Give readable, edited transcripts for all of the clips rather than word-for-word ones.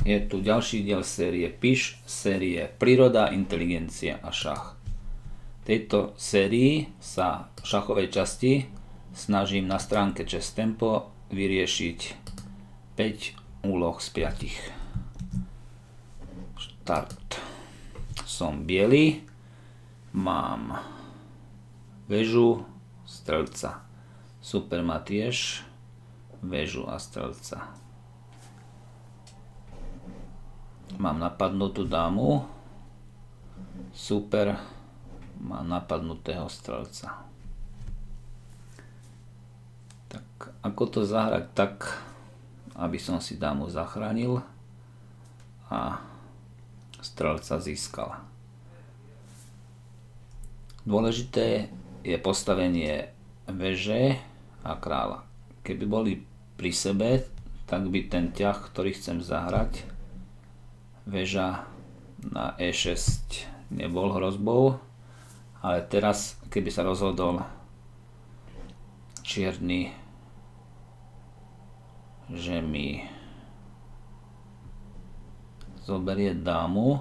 Je tu ďalší diel série PIŠ, série Príroda, inteligencia a šach. V tejto sérii sa v šachovej časti snažím na stránke Chess Tempo vyriešiť 5 úloh z 5. Štart. Som biely, mám väžu, strelca. Super má tiež väžu a strelca. Mám napadnutú dámu, super má napadnutého strelca. Tak ako to zahrať tak, aby som si dámu zachránil a strelca získal. Dôležité je postavenie veže a kráľa. Keby boli pri sebe, tak by ten ťah, ktorý chcem zahrať, väža na E6 nebol hrozbou, ale teraz, keby sa rozhodol čierny, že mi zoberie dámu,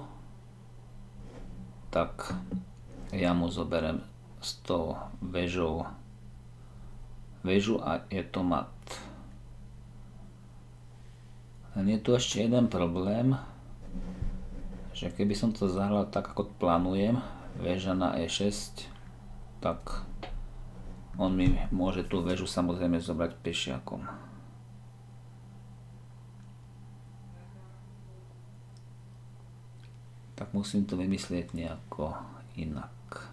tak ja mu zoberiem s tou väžou väžu a je to mat. Len je tu ešte jeden problém, že keby som to zahral tak, ako plánujem, väža na E6, tak on mi môže tú väžu samozrejme zobrať pešiakom. Tak musím to vymyslieť nejako inak.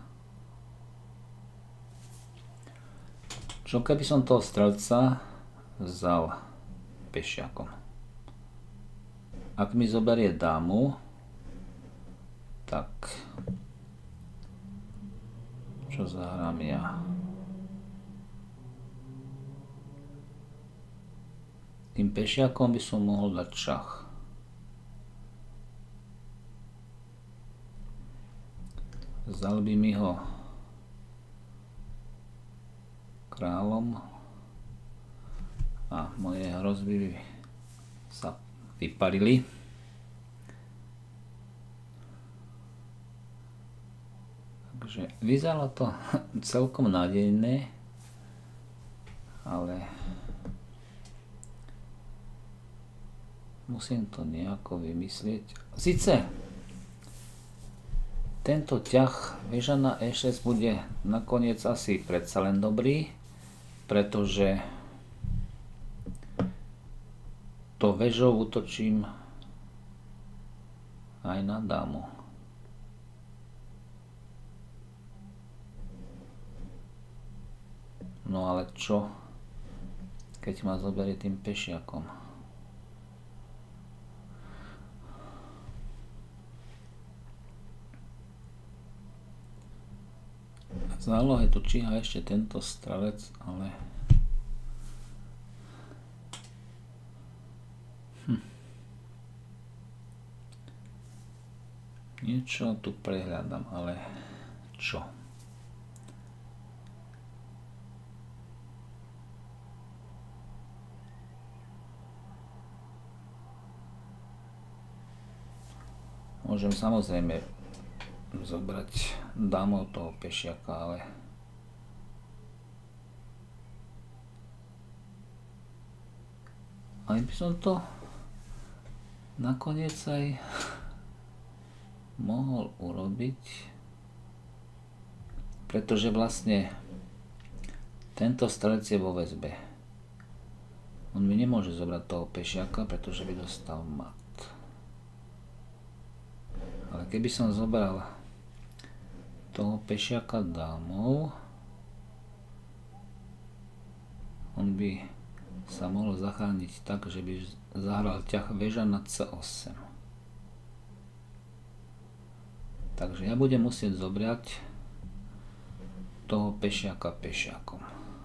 Čo keby som toho strelca vzal pešiakom? Ak mi zoberie dámu, tak čo zahrám ja? Tým pešiakom by som mohol dať šach. Vzal by mi ho kráľom a moje hrozby by sa vyparili. Takže vyzeralo to celkom nádejné, ale musím to nejako vymyslieť. Sice tento ťah väža na E6 bude nakoniec asi predsa len dobrý, pretože to väžou útočím aj na dámu. No ale čo, keď ma zoberie tým pešiakom? V zálohe tu číha ešte tento strelec, ale niečo tu prehľadám, ale čo? Môžem samozrejme zobrať dámou toho pešiaka, ale by som to nakoniec aj mohol urobiť, pretože vlastne tento strelec je vo väzbe. On mi nemôže zobrať toho pešiaka, pretože by dostal mat. Ale keby som zobral toho pešiaka dámou, on by sa mohol zachrániť tak, že by zahral ťah väža na C8. Takže ja budem musieť zobrať toho pešiaka pešiakom.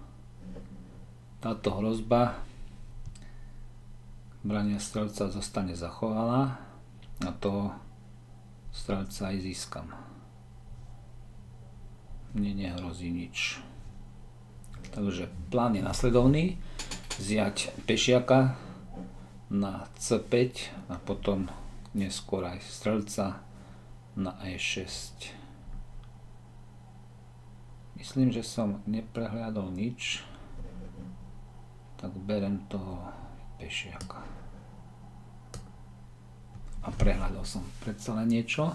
Táto hrozba brania strelca zostane zachovaná a toho strelca aj získam. Mne nehrozí nič. Takže plán je nasledovný. Vziať pešiaka na C5 a potom neskôr aj strelca na E6. Myslím, že som neprehľadol nič, tak berem toho pešiaka. A prehľadol som predsa len niečo.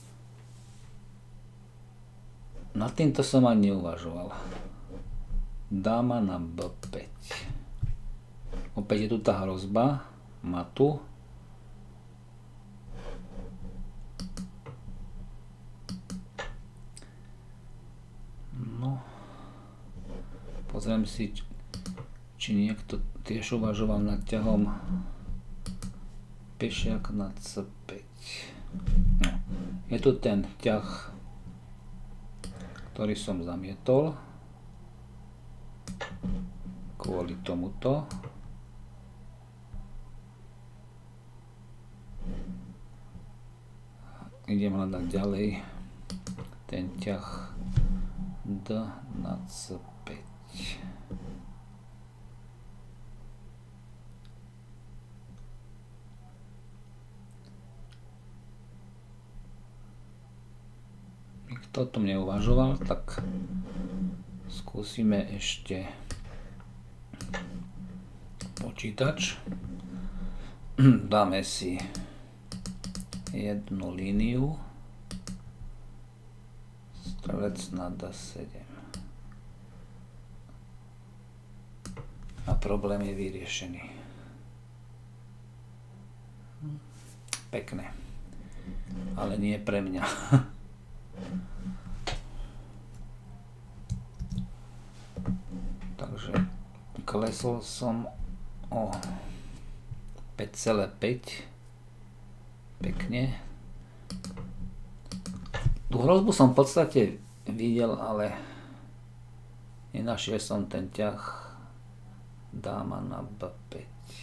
Nad týmto som ani neuvažoval. Dáma na B5. Opäť je tu tá hrozba matu. No. Pozriem si, či niekto tiež uvažoval nad ťahom pešiak na C5. No. Je tu ten ťah, ktorý som zamietol kvôli tomuto. Idem hľadať ďalej ten ťah D na C5. Kto o tom neuvažoval, tak skúsime ešte počítač. Dáme si jednu líniu, strelec na D7 a problém je vyriešený. Pekné, ale nie pre mňa. Takže klesol som o 5,5. Pekne. Tú hrozbu som v podstate videl, ale nenašiel som ten ťah dáma na B5.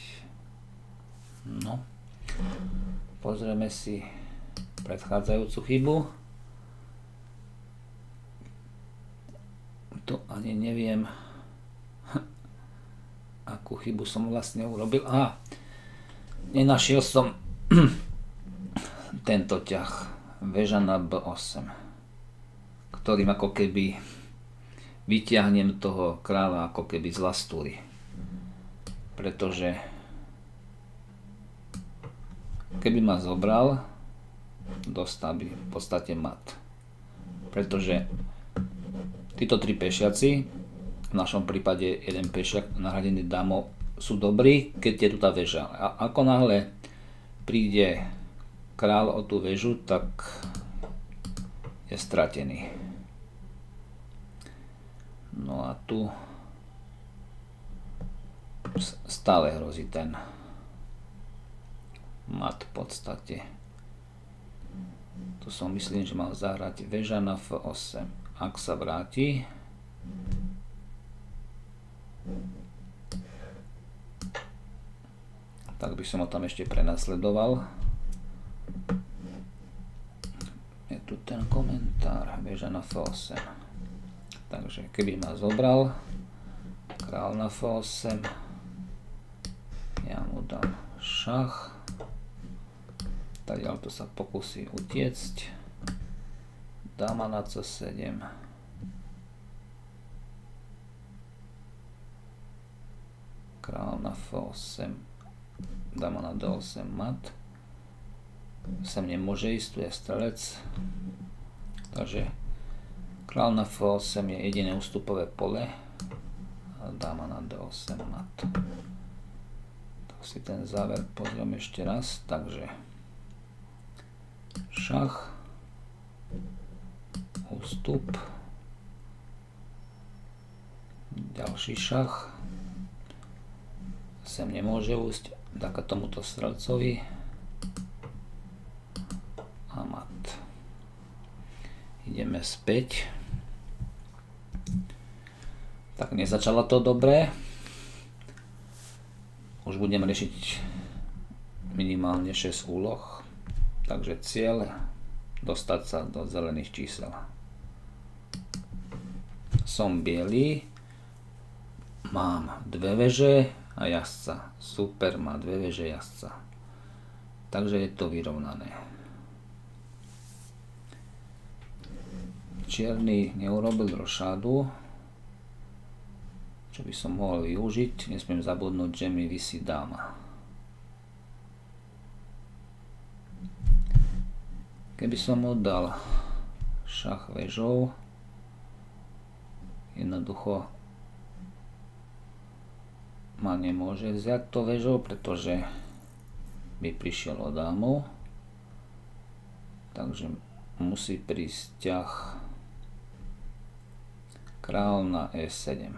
No. Pozrieme si predchádzajúcu chybu. Tu ani neviem, akú chybu som vlastne urobil. Aha, nenašiel som tento ťah, väža na B8, ktorým ako keby vyťahnem toho kráľa ako keby z lastúry, pretože keby ma zobral, dostal by v podstate mat, pretože títo tri pešiaci, v našom prípade jeden pešiak nahradený dámou, sú dobrí, keď je tu tá väža. A ako náhle príde kráľ o tú väžu, tak je stratený. No a tu stále hrozí ten mat v podstate. Tu som myslím, že mal zahrať väža na F8. Ak sa vráti, tak by som ho tam ešte prenasledoval. Je tu ten komentár, väža na F8. Takže keby ma zobral, král na F8, ja mu dám šach, tadiaľ to sa pokusí utiecť, dáma na C7, král na F8, dáma na D8 mat, sem nemôže ísť, tu je strelec, takže král na F8 je jediné ústupové pole a dáma na D8 mat. Tak si ten záver pozrieme ešte raz, takže šach, ústup, ďalší šach, sem nemôže úsť, vďaka tomuto strelcovi a mat. Ideme späť. Tak nezačalo to dobre. Už budem riešiť minimálne 6 úloh. Takže cieľ dostať sa do zelených čísel. Som biely. Mám dve veže a jazdca. Super, má 2 veže jazdca. Takže je to vyrovnané. Čierny neurobil rošádu, čo by som mohol využiť. Nesmiem zabudnúť, že mi visí dáma. Keby som mu dal šach vežou, jednoducho ma nemôže vziať to vežou, pretože by prišiel o dámu. Takže musí prísť ťah kráľ na E7.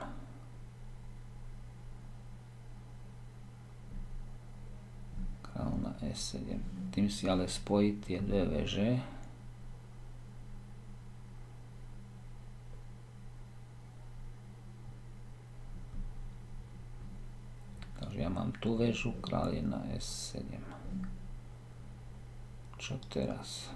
Kráľ na E7. Tým si ale spojí tie 2 veže. Ja mám tú väžu, kráľ je na S7. Čo teraz?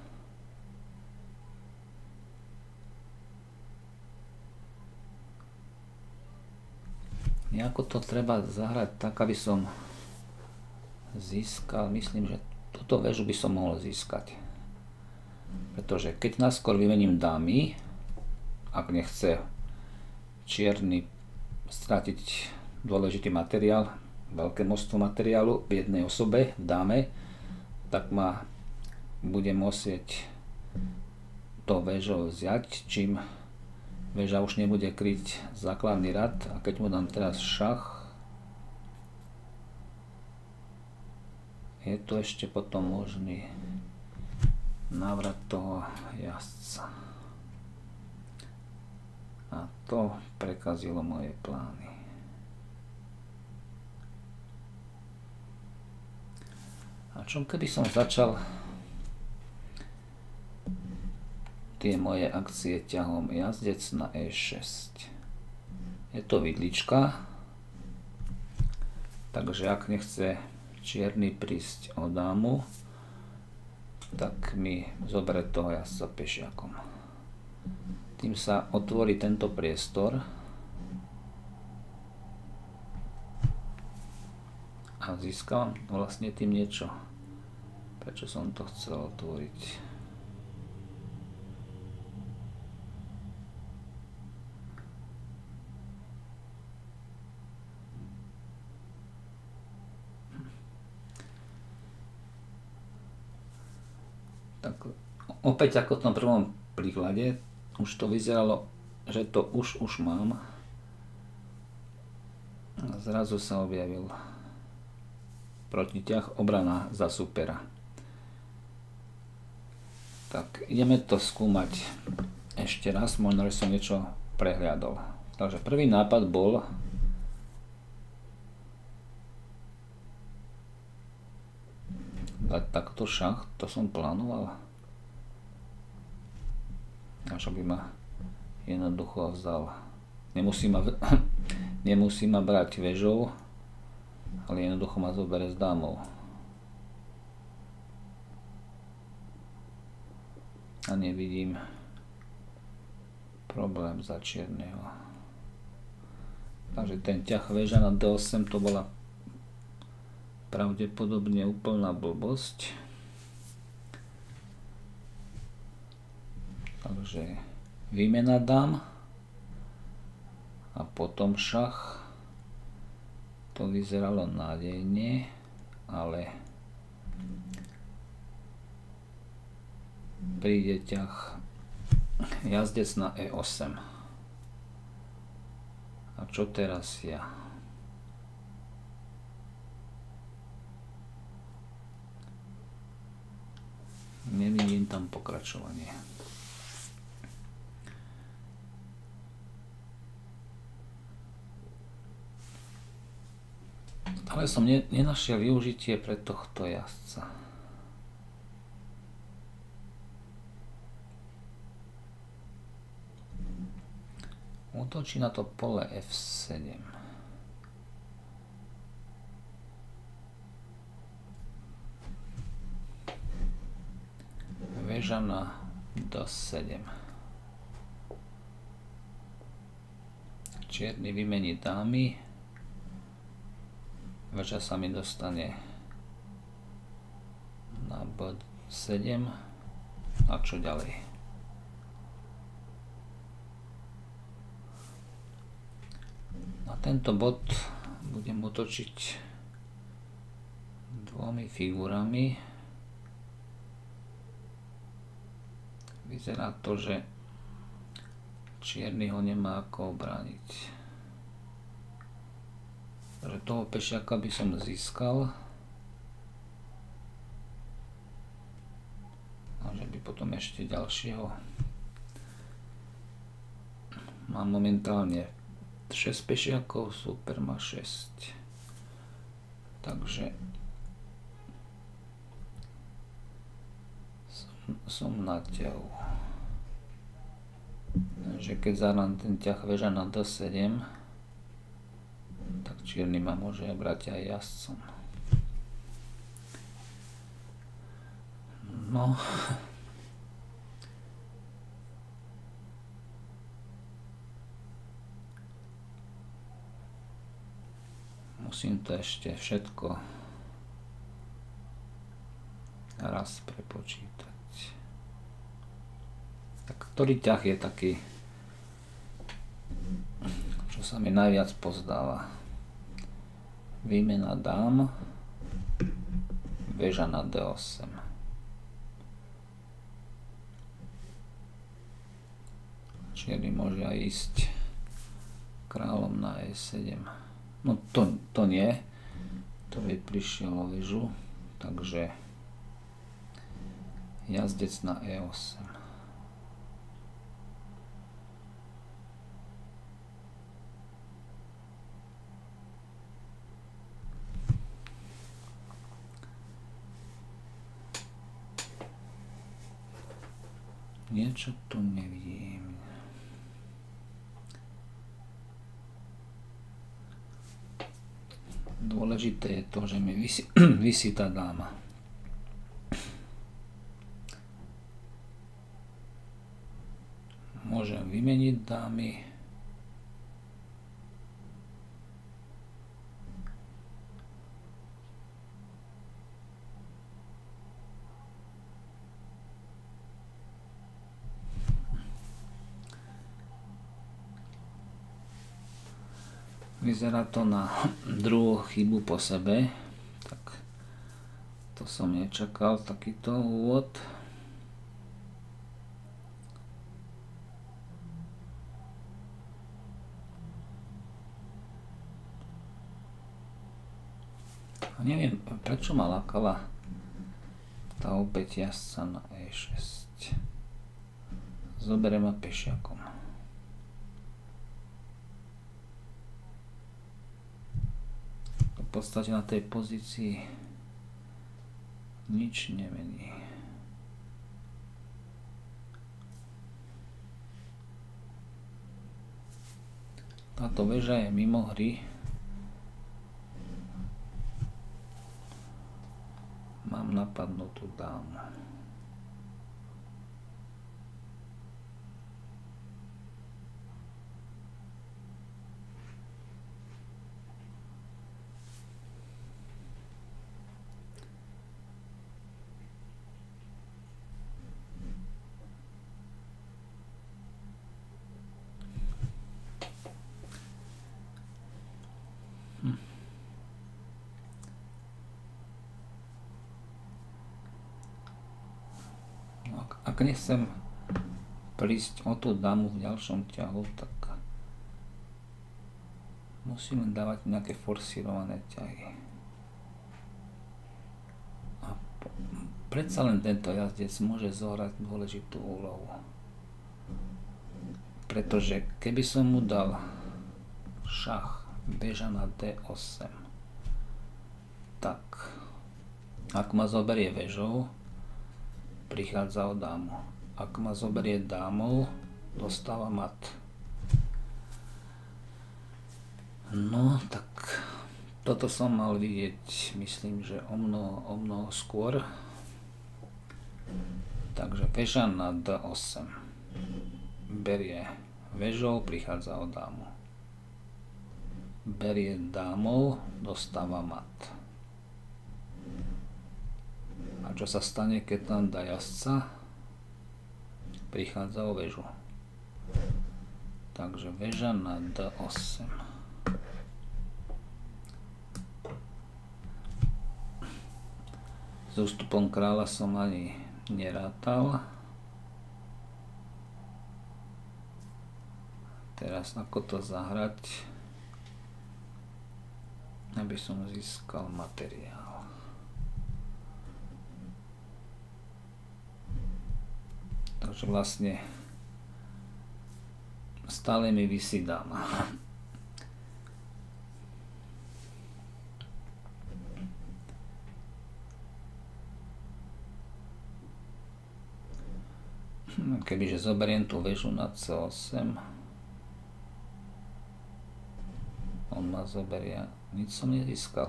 Nejako to treba zahrať tak, aby som získal. Myslím, že túto väžu by som mohol získať. Pretože keď naskôr vymením dámy, ak nechce čierny stratiť dôležitý materiál, veľké množstvo materiálu v jednej osobe, v dáme, tak ma bude musieť to väžou vziať, čím väža už nebude kryť základný rad. A keď mu dám teraz šach, je tu ešte potom možný návrat toho jazdca. A to prekazilo moje plány. A čo keby som začal tie moje akcie ťahom jazdec na E6. Je to vidlička, takže ak nechce čierny prísť o dámu, tak mi zoberie toho jazdca pešiakom. Tým sa otvorí tento priestor a získam vlastne tým niečo. Prečo som to chcel otvoriť? Tak opäť ako v tom prvom príklade, už to vyzeralo, že to už mám. A zrazu sa objavil protiťah, obrana za supera. Tak ideme to skúmať ešte raz, možno, že som niečo prehliadol. Takže prvý nápad bol dať takto šach, to som plánoval. Až by ma jednoducho vzal. Nemusí ma brať väžou, ale jednoducho ma zoberie s dámou. A nevidím problém za čierneho. Takže ten ťah väža na D8 to bola pravdepodobne úplná blbosť. Takže výmena dám a potom šach. To vyzeralo nádejne, ale príde ťah jazdec na E8. A čo teraz ja? Nevidím tam pokračovanie. Ale som nenašiel využitie pre tohto jazdca. Útočí na to pole F7. Väža na D7. Čierny vymení dámy. Veža sa mi dostane na bod 7 a čo ďalej? Na tento bod budem otočiť dvomi figurami. Vyzerá to, že čierny ho nemá ako obrániť. Takže toho pešiaka by som získal. A že by potom ešte ďalšieho. Mám momentálne 6 pešiakov, super má 6. Takže som na ťahu. Takže keď zahrám ten ťah väža na D7, tak čierny ma môže brať aj jazdcom. No. Musím to ešte všetko raz prepočítať. Tak ktorý ťah je taký, čo sa mi najviac pozdáva? Výmena dám, väža na D8. Čierny môže aj ísť kráľom na E7. No to nie, to by prišiel o väžu, takže jazdec na E8. Niečo tu nevidím. Dôležité je to, že mi visí tá dáma. Môžem vymeniť dámy. Vyzerá to na druhú chybu po sebe, tak to som nečakal, takýto úvod. A neviem, prečo ma lákala tá opäť jazdca na E6. Zoberiem ma pešiakom. V podstate na tej pozícii nič nemení. Táto väža je mimo hry. Mám napadnutú dámu. Ak nechcem prísť o tú dámu v ďalšom ťahu, tak musím dávať nejaké forsírované ťahy. A predsa len tento jazdec môže zohrať dôležitú úlohu. Pretože keby som mu dal šach väža na D8, tak ak ma zoberie väžou, prichádza o dámu. Ak ma zoberie dámou, dostáva mat. No, tak toto som mal vidieť, myslím, že o mnoho skôr. Takže väža na D8. Berie väžou, prichádza o dámu. berie dámov, dostáva mat. A čo sa stane, keď tam dá jazdca? Prichádza o väžu. Takže väža na D8. S ústupom kráľa som ani nerátal. Teraz ako to zahrať, aby som získal materiál. Takže vlastne stále mi visí dáma. Kebyže zoberiem tú väžu na C8, on ma zoberie, nič som nezískal.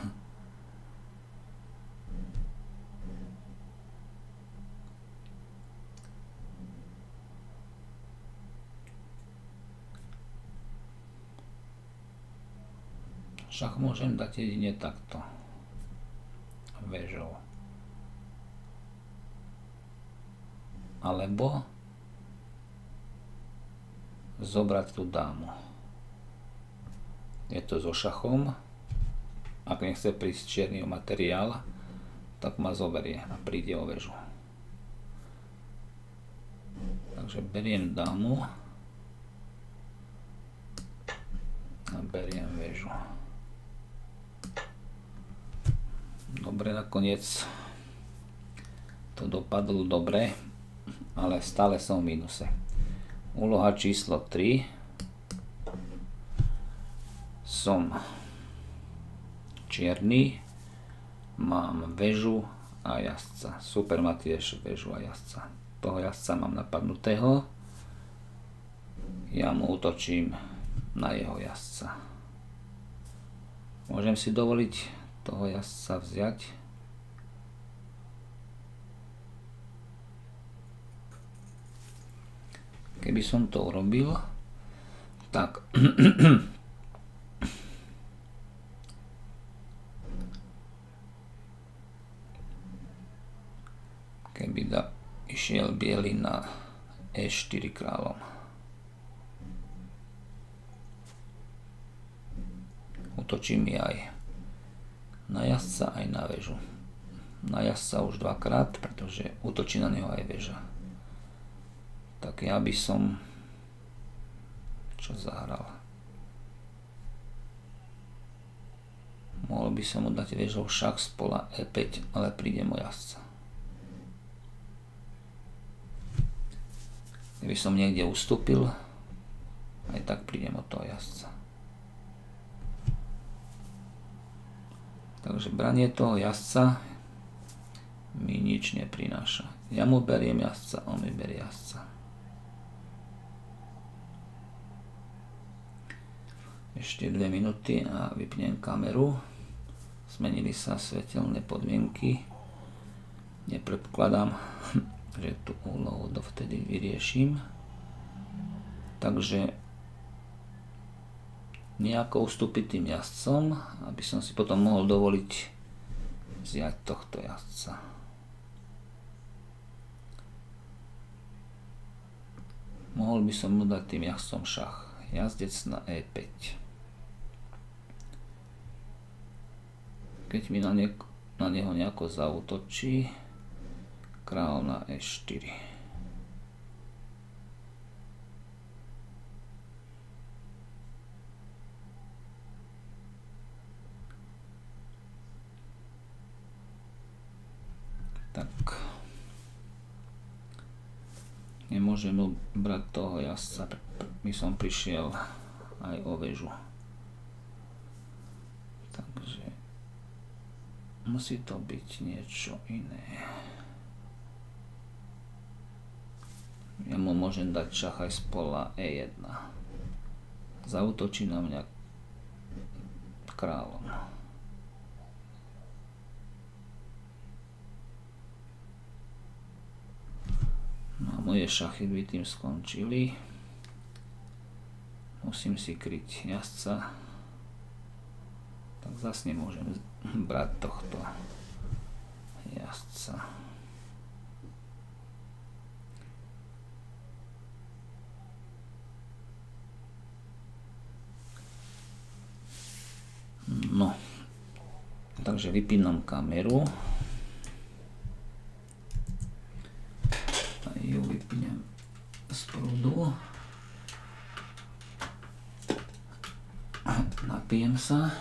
Šach môžem dať jedine takto väžou. Alebo zobrať tú dámu. Je to so šachom. Ak nechce prísť čierny materiál, tak ma zoberie a príde o väžu. Takže beriem dámu a beriem väžu. Dobre, nakoniec to dopadlo dobre, ale stále som v mínuse. Úloha číslo 3. Som čierny, mám väžu a jazdca. Super má tiež väžu a jazdca. Toho jazdca mám napadnutého. Ja mu útočím na jeho jazdca. Môžem si dovoliť toho jazdca vziať. Keby som to urobil, tak keby išiel biely na E4 kráľom. Utočí mi aj na jazdca, aj na väžu. Na jazdca už dvakrát, pretože útočí na neho aj väža. Tak ja by som čo zahral? Mohol by som mu dať väžou šach z pola E5, ale príde mu jazdca. Keby som niekde ustúpil, aj tak prídem od toho jazdca. Takže branie toho jazdca mi nič neprináša. Ja mu beriem jazdca, on mi berie jazdca. Ešte 2 minúty a vypnem kameru. Zmenili sa svetelné podmienky. Nepredpokladám, že tú úlohu dovtedy vyrieším. Takže nejako ustúpiť tým jazdcom, aby som si potom mohol dovoliť vziať tohto jazdca. Mohol by som mu dať tým jazdcom šach. Jazdec na E5. Keď mi na neho nejako zaútočí, kráľ na E4. Tak nemôžem brať toho jazdca, by som prišiel aj o väžu. Takže musí to byť niečo iné. Ja mu môžem dať šach aj z pola E1. Zaútočí na mňa kráľom. No a moje šachy by tým skončili. Musím si kryť jazdca tak zase nemôžem brať tohto jazdca. No, takže vypínam kameru. A ju vypnem z prúdu. Napijem sa.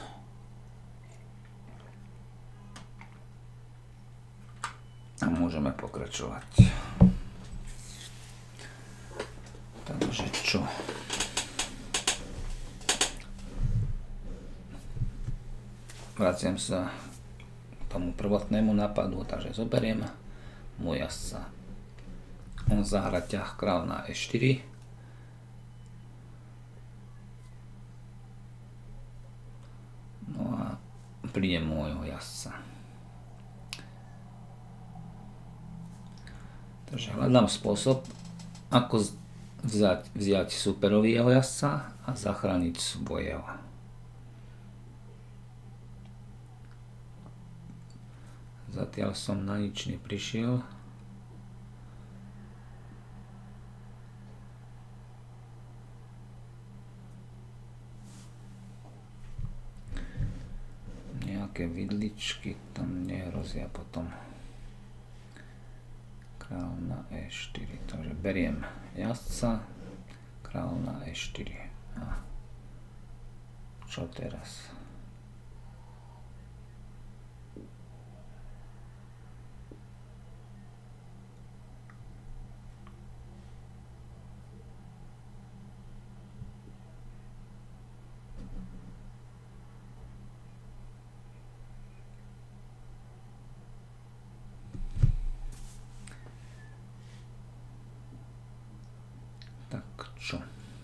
A môžeme pokračovať. Takže čo? Vraciam sa k tomu prvotnému nápadu, takže zoberiem môj jazdca. On zahra ťah kráľ na E4. No a príde môjho jazdca. Takže hľadám spôsob, ako vziať superový jeho jazdca a zachrániť svojho. Zatiaľ som na nič neprišiel. Nejaké vidličky tam nehrozia potom. Kráľ na E4. Takže beriem jazdca. Kráľ na E4. A čo teraz? Tak čo?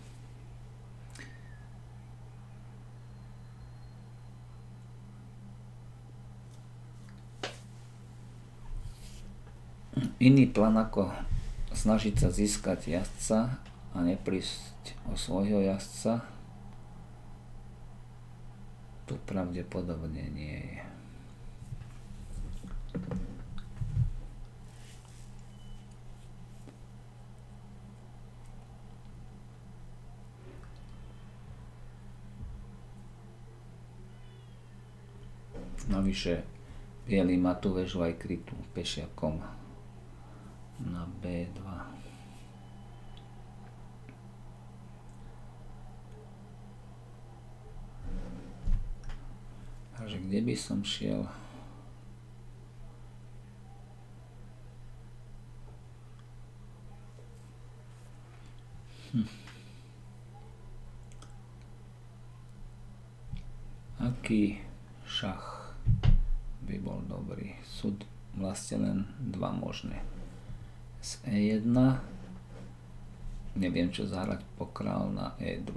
Iný plán ako snažiť sa získať jazdca a neprísť o svojho jazdca tu pravdepodobne nie je. Navyše bielý má tú väžu aj krytú pešiakom na B2. Takže kde by som šiel? Aký šach by bol dobrý? Sú vlastne len dva možné. Z E1 neviem čo zahrať po kráľ na E2.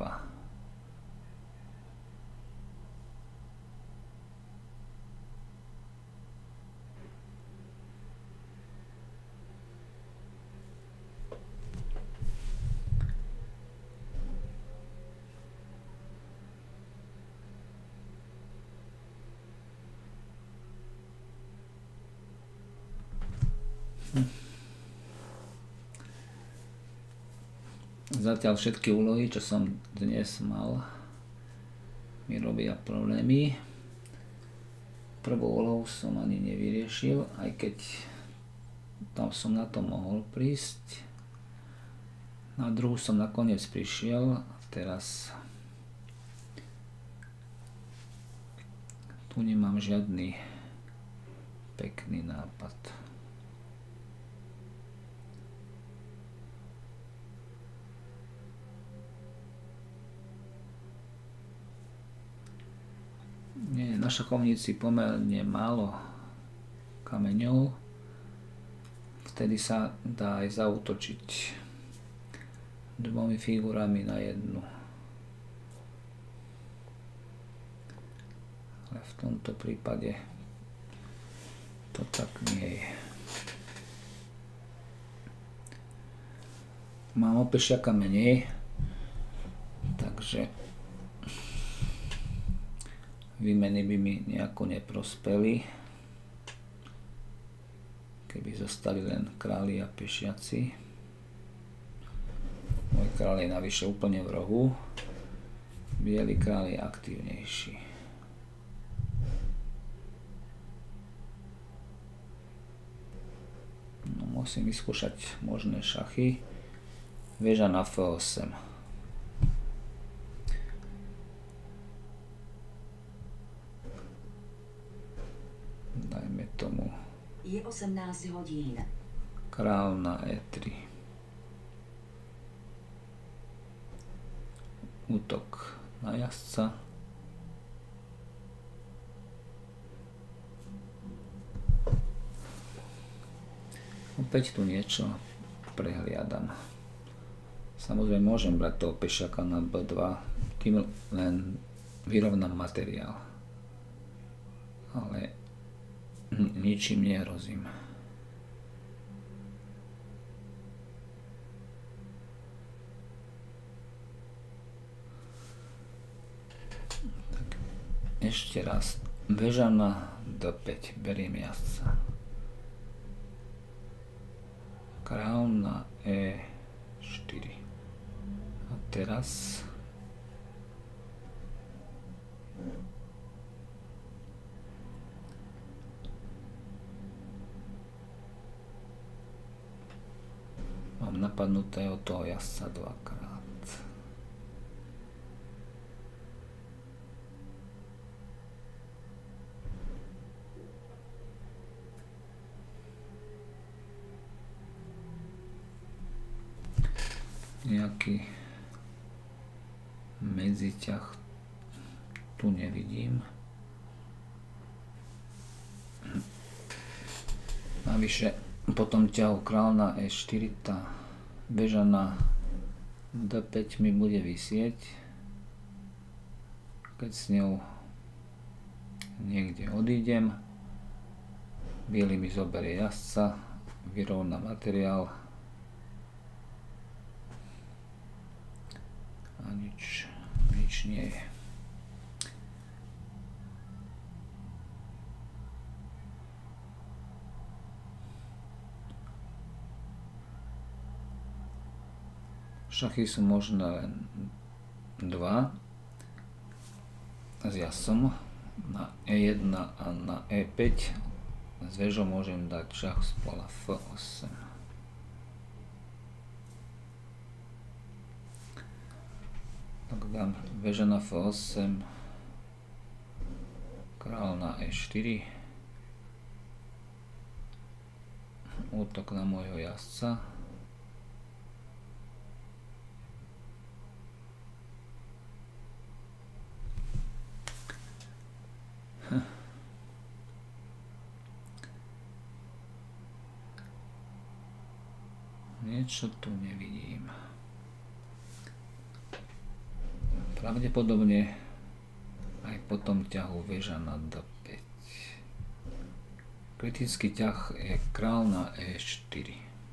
Zatiaľ všetky úlohy, čo som dnes mal, mi robia problémy. Prvú úlohu som ani nevyriešil, aj keď tam som na to mohol prísť. Na druhú som nakoniec prišiel a teraz tu nemám žiadny pekný nápad. Nie, na šachovnici pomerne málo kameňov. Vtedy sa dá aj zaútočiť dvomi figurami na jednu. Ale v tomto prípade to tak nie je. Mám o pešiaka menej, takže Výmeny by mi nejako neprospeli, keby zostali len králi a pešiaci. Môj kráľ je navyše úplne v rohu. Bielý kráľ je aktívnejší. No, musím vyskúšať možné šachy. Väža na F8. Dajme tomu. Je 18 hodín. Kráľ na E3. Útok na jazdca. Opäť tu niečo prehliadam. Samozrejme môžem brať toho pešiaka na B2, kým len vyrovnám materiál. Ale ničím nehrozím. Tak, ešte raz. Väža na D5. Beriem jazdca. Kráľ na E4. A teraz mám napadnutého toho jazdca dvakrát. Nejaký medziťah tu nevidím. Navyše potom ťahu kráľ na E4, tá väža na D5 mi bude visieť, keď s ňou niekde odídem. Bielý mi zoberie jazdca, vyrovná materiál a nič nie je. Šachy sú možné len dva s jazdcom na E1 a na E5. S väžou môžem dať šach z pola F8. Tak dám väža na F8, kráľ na E4, útok na môjho jazdca. Niečo tu nevidím. Pravdepodobne aj po tom ťahu väža na D5. Kritický ťah je kráľ na E4.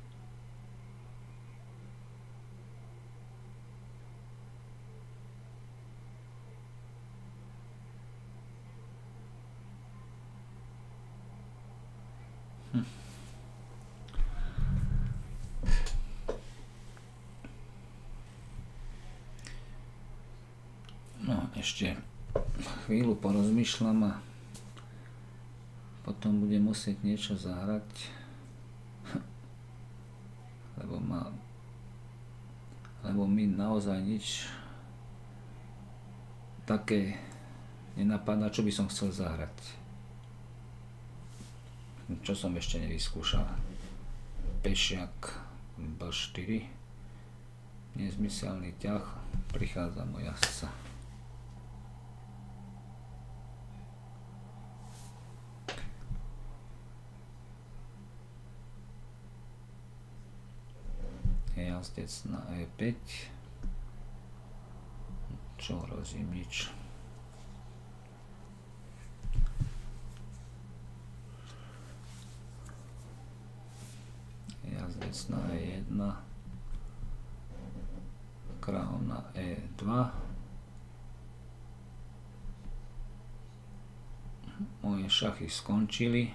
Ešte chvíľu porozmýšľam a potom budem musieť niečo zahrať, lebo mi naozaj nič také nenapadá, čo by som chcel zahrať. Čo som ešte nevyskúšal. Pešiak B4. Nezmyselný ťah. Prichádza môj jazdca. Jazdec na E5. Čo hrozím? Nič. Jazdec na E1. Kráľ na E2. moje šachy skončili.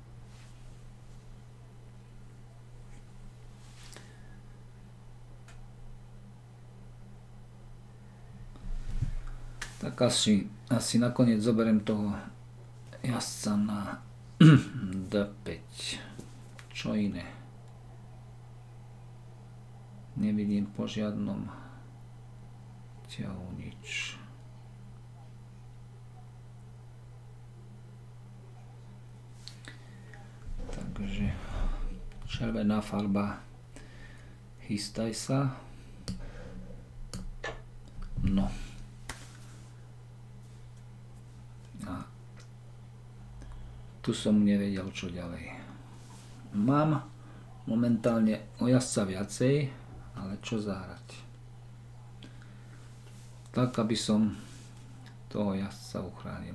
Tak asi nakoniec zoberiem toho jazdca na D5. Čo iné? Nevidím po žiadnom ťahu nič. Takže červená farba, chystaj sa. No. A tu som nevedel, čo ďalej. Mám momentálne o jazdca viacej, ale čo zahrať? Tak, aby som toho jazdca uchránil.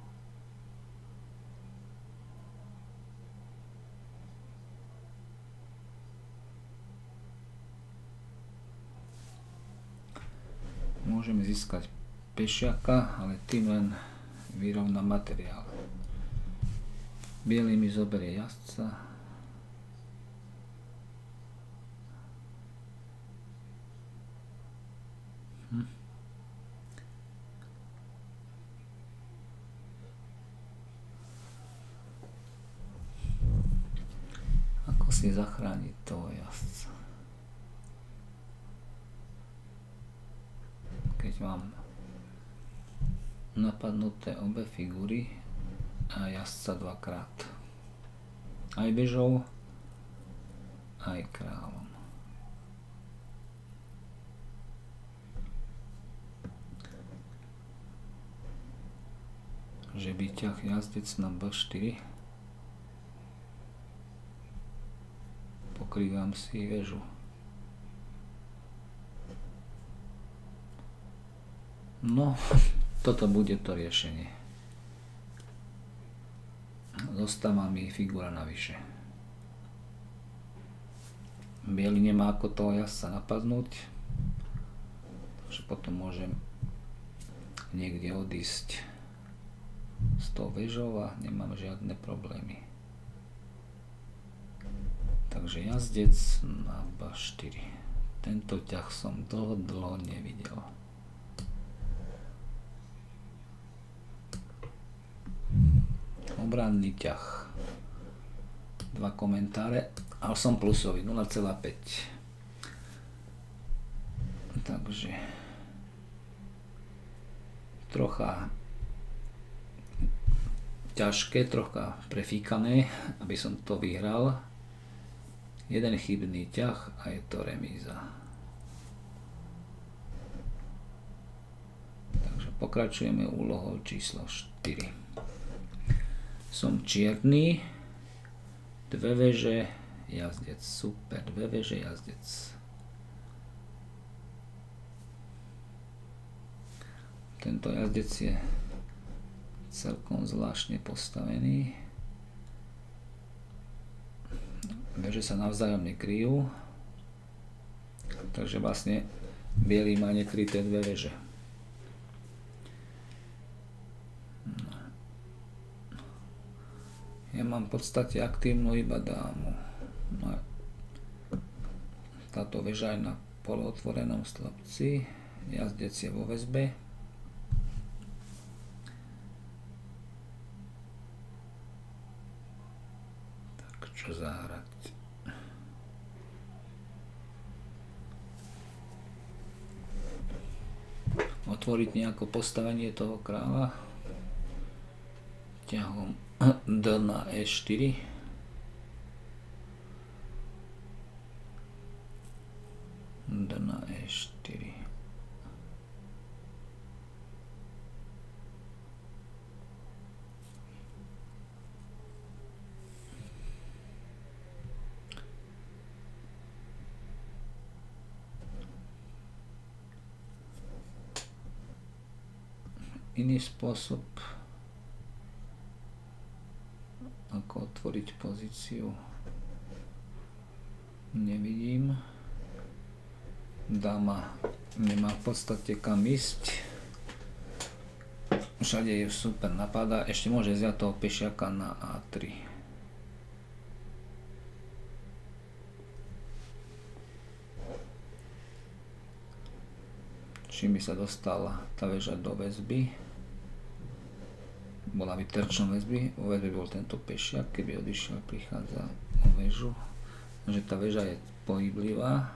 Môžeme získať pešiaka, ale tým len vyrovná materiál. Bielý mi zoberie jazdca. Ako si zachrániť toho jazdca? Keď mám napadnuté obe figúry a jazdca dvakrát. Aj bežou, aj kráľom. Že by ťah jazdec na B4. Pokrývam si väžu. No, toto bude to riešenie. Zostáva mi figúra navyše. Bielý nemá ako toho jazdca napadnúť, takže potom môžem niekde odísť s tou väžou a nemám žiadne problémy. Takže jazdec na B4. Tento ťah som dlho nevidel. Obranný ťah. 2 komentáre, ale som plusový 0,5. Takže trocha ťažké, trocha prefíkané, aby som to vyhral. Jeden chybný ťah a je to remíza. Takže pokračujeme úlohou číslo 4. Som čierny, 2 väže, jazdec, super, 2 väže, jazdec. Tento jazdec je celkom zvláštne postavený. Väže sa navzájom nekryjú, takže vlastne bielý má nekryté 2 väže. Ja mám v podstate aktívnu iba dámu. No, táto väža je na polootvorenom stĺpci, jazdec je vo väzbe. Tak čo zahrať? Otvoriť nejako postavenie toho kráľa ťahom D na E4. D na E4. Iný spôsob, ako otvoriť pozíciu, nevidím. Dáma nemá v podstate kam ísť. všade je super napadá, ešte môže vziať toho pešiaka na A3. Čím by sa dostala tá väža do väzby, bola by terčom väzby, vo väzbe bol tento pešiak, keby odišiel, prichádza o väžu, takže tá väža je pohyblivá.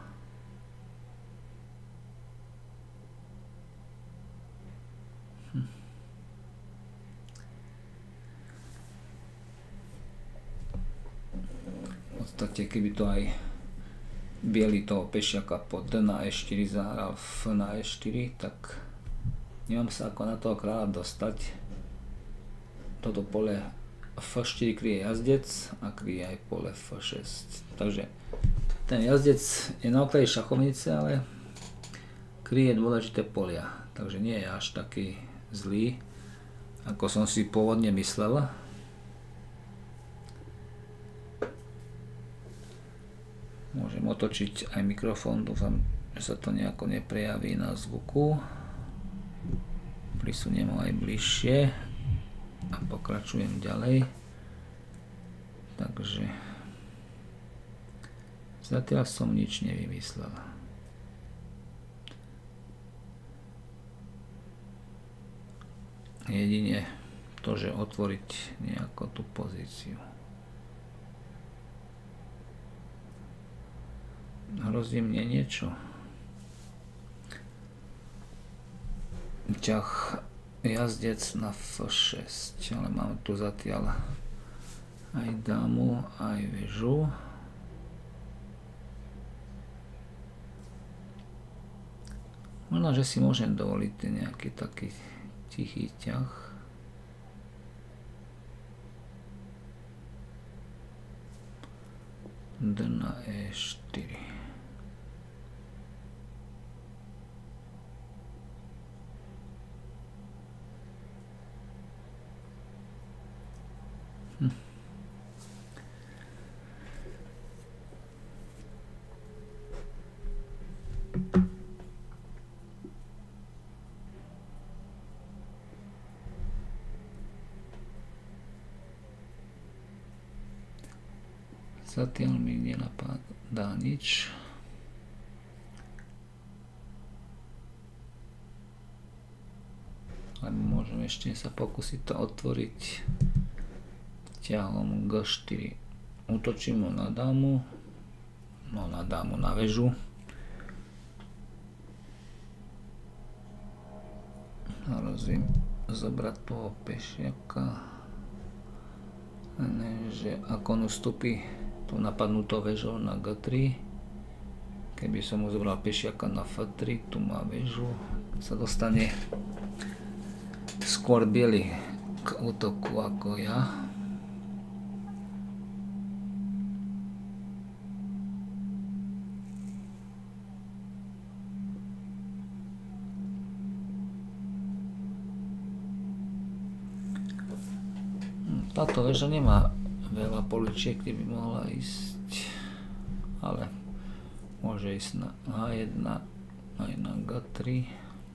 V podstate, keby to aj biely toho pešiaka po D na E4 zahral F na E4, tak nemám sa ako na toho kráľa dostať. Toto pole F4 kryje jazdec a kryje aj pole F6. Takže ten jazdec je na okraji šachovnice, ale kryje dôležité polia. Takže nie je až taký zlý, ako som si pôvodne myslel. Môžem otočiť aj mikrofón, dúfam, že sa to nejako neprejaví na zvuku. Prisuniem ho aj bližšie a pokračujem ďalej. Takže zatiaľ som nič nevymyslel. Jedine to, že otvoriť nejako tú pozíciu. Hrozí mne niečo. Ťah jazdec na F6, ale mám tu zatiaľ aj dámu, aj väžu. Možno, že si môžem dovoliť nejaký taký tichý ťah. D na E4. Zatiaľ mi nenapadá nič. Alebo môžem ešte sa pokúsiť to otvoriť ťahom G4. Útočím ho na dámu, no na dámu, na väžu. Hrozím zobrať toho pešiaka. Že ako on ustúpi tú napadnutou väžou na G3, keby som mu zobral pešiaka na F3, tu má väžu, sa dostane skôr biely k útoku ako ja. Táto väža nemá veľa poličiek, kde by mohla ísť, ale môže ísť na H1 aj na G3.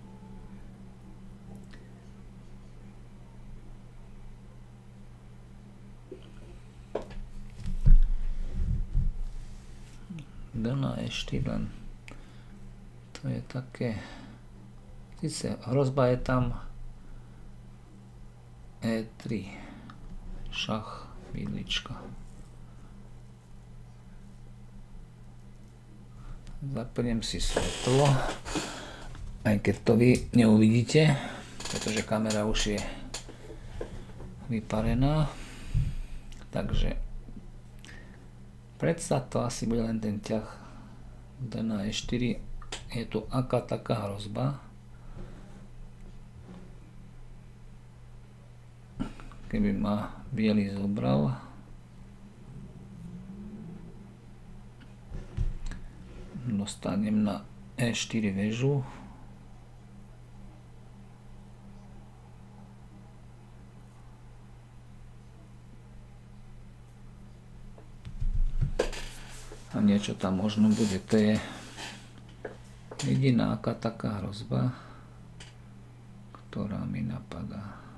D na E4, len to je také, síce hrozba je tam E3. Šach, vidlička. Zapnem si svetlo, aj keď to vy neuvidíte, pretože kamera už je vyparená. Takže predsa to asi bude len ten ťah D na E4. Je tu aká taká hrozba. Keby ma biely zobral, dostanem na E4 väžu. A niečo tam možno bude, to je jediná aká taká hrozba, ktorá mi napadá.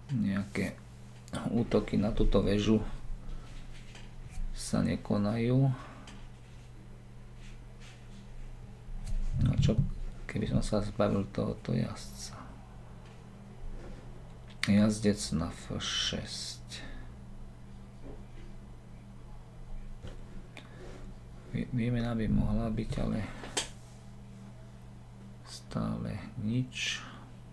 nejaké útoky na túto väžu sa nekonajú. No čo keby som sa zbavil tohoto jazdca? Jazdec na F6. Výmena by mohla byť, ale stále nič.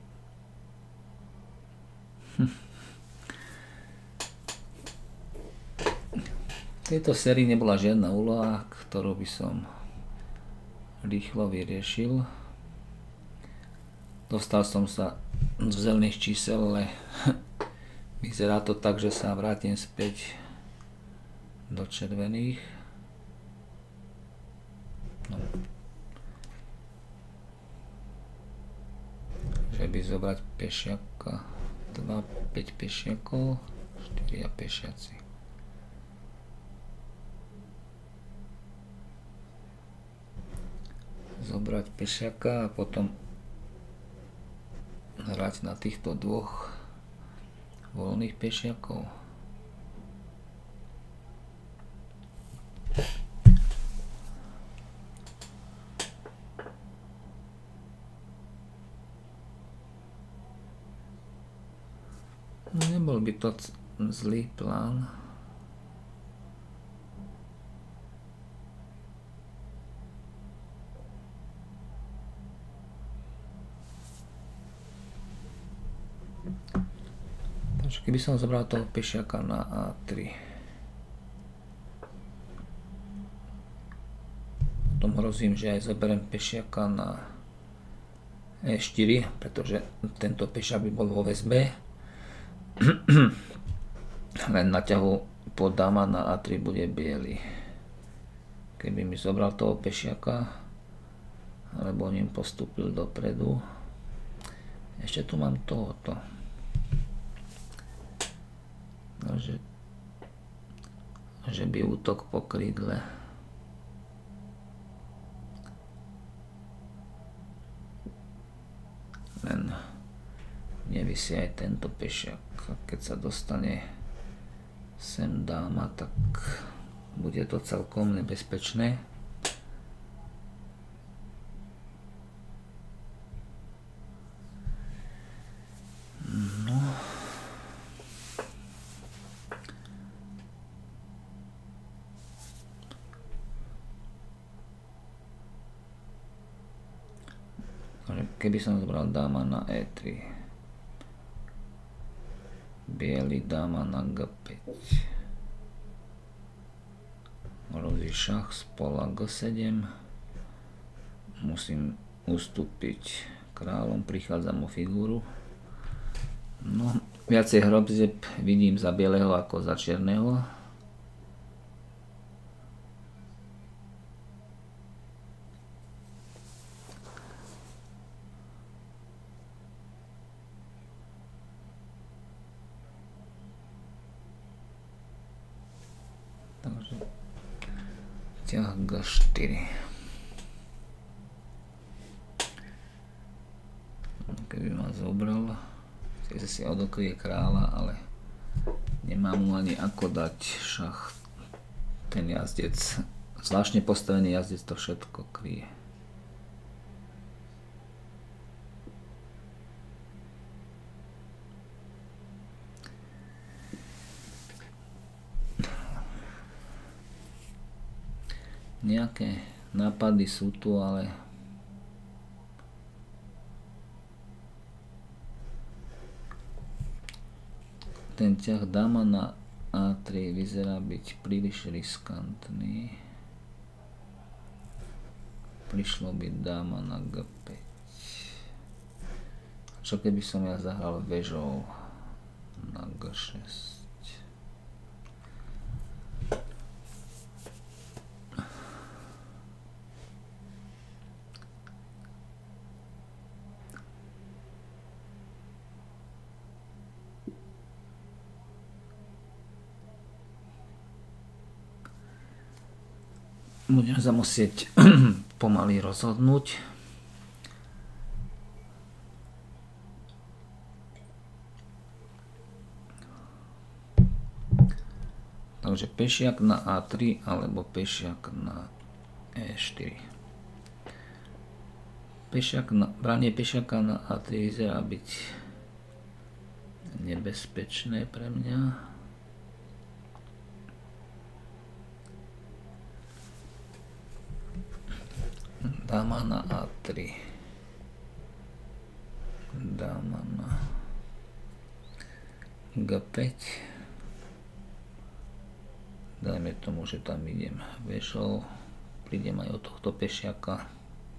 V tejto sérii nebola žiadna úloha, ktorú by som rýchlo vyriešil. Dostal som sa z zelených čísel, ale vyzerá to tak, že sa vrátim späť do červených. No. Že by zobrať pešiaka, 2, 5 pešiakov, 4 pešiaci. Zobrať pešiaka a potom hrať na týchto dvoch voľných pešiakov. No, nebol by to zlý plán. Takže keby som zobral toho pešiaka na A3, potom hrozím, že aj zoberiem pešiaka na E4, pretože tento pešiak by bol vo väzbe. Len na ťahu po dáma na A3 bude biely. Keby mi zobral toho pešiaka alebo ním postúpil dopredu. Ešte tu mám tohoto. Že by útok po krídle. Len nevisí aj tento pešiak. Keď sa dostane sem dáma, tak bude to celkom nebezpečné. No. Keby som zobral dáma na E3, biely dáma na G5, hrozí šach z pola G7, musím ustúpiť kráľom, prichádzam o figúru. No, viacej hrozieb vidím za bieleho ako za čierneho. Takže ťah G4. Keby ma zobral, si odokryje kráľa, ale nemám mu ani ako dať šach. Ten jazdec, zvláštne postavený jazdec to všetko kryje. Nejaké nápady sú tu, ale ten ťah dáma na A3 vyzerá byť príliš riskantný. Prišlo by dáma na G5. Čo keby som ja zahral väžou na G6? Budem sa musieť pomaly rozhodnúť. Takže pešiak na A3 alebo pešiak na E4. Branie pešiaka na A3 vyzerá byť nebezpečné pre mňa. Dáma na A3. Dáma na G5. Dajme tomu, že tam idem vežou. Prídem aj od tohto pešiaka.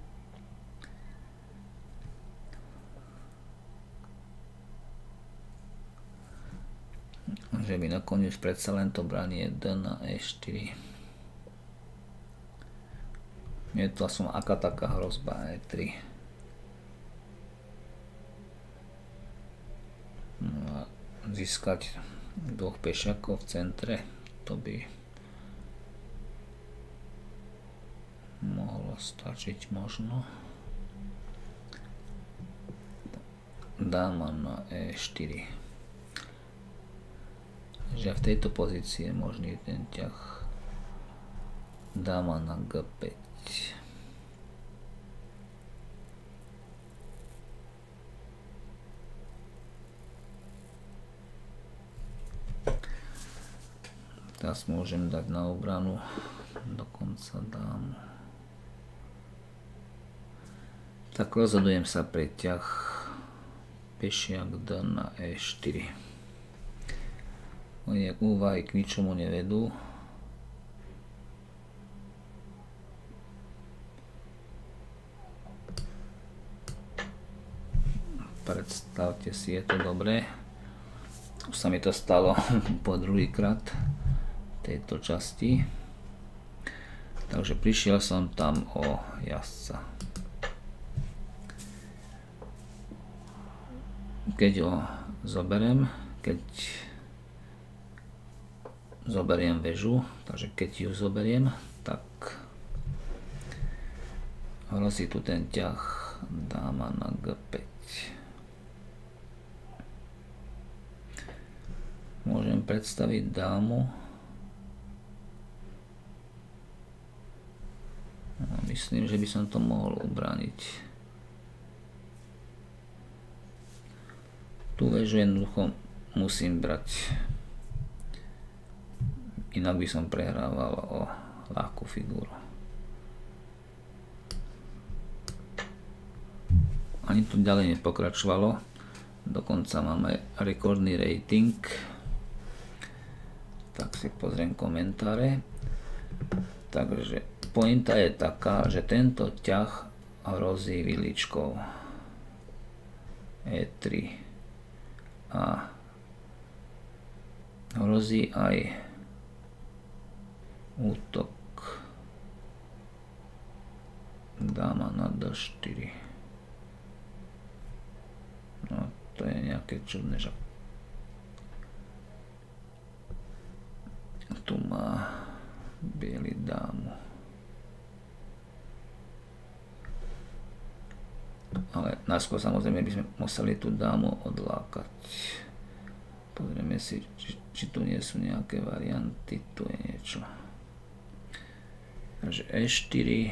Že by nakoniec predsa len to branie D na E4. Je to aspoň aká taká hrozba E3. No a získať dvoch pešiakov v centre, to by mohlo stačiť možno. Dáma na E4. Že v tejto pozícii je možný ten ťah. Dáma na G5. Teraz môžem dať na obranu dokonca dámu. Tak rozhodujem sa pre ťah pešiak D na E4. Moje úvahy k ničomu nevedú. Predstavte si, je to dobré. Už sa mi to stalo po druhýkrát tejto časti. Takže prišiel som tam o jazdca. Keď ho zoberiem, zoberiem väžu, takže keď ju zoberiem, tak hrozí tu ten ťah dáma na G5. Môžem predstaviť dámu. Myslím, že by som to mohol ubrániť. Tu väžu jednoducho musím brať. Inak by som prehrával o ľahkú figúru. Ani to ďalej nepokračovalo. Dokonca máme rekordný rating. Tak si pozriem komentáre. Takže pointa je taká, že tento ťah hrozí viličkou E3 a hrozí aj útok dáma na D4. No to je nejaké čudné, že tu má biely dámu. Ale najskôr samozrejme by sme museli tú dámu odlákať. Pozrieme si, či tu nie sú nejaké varianty. Tu je niečo. Takže E4,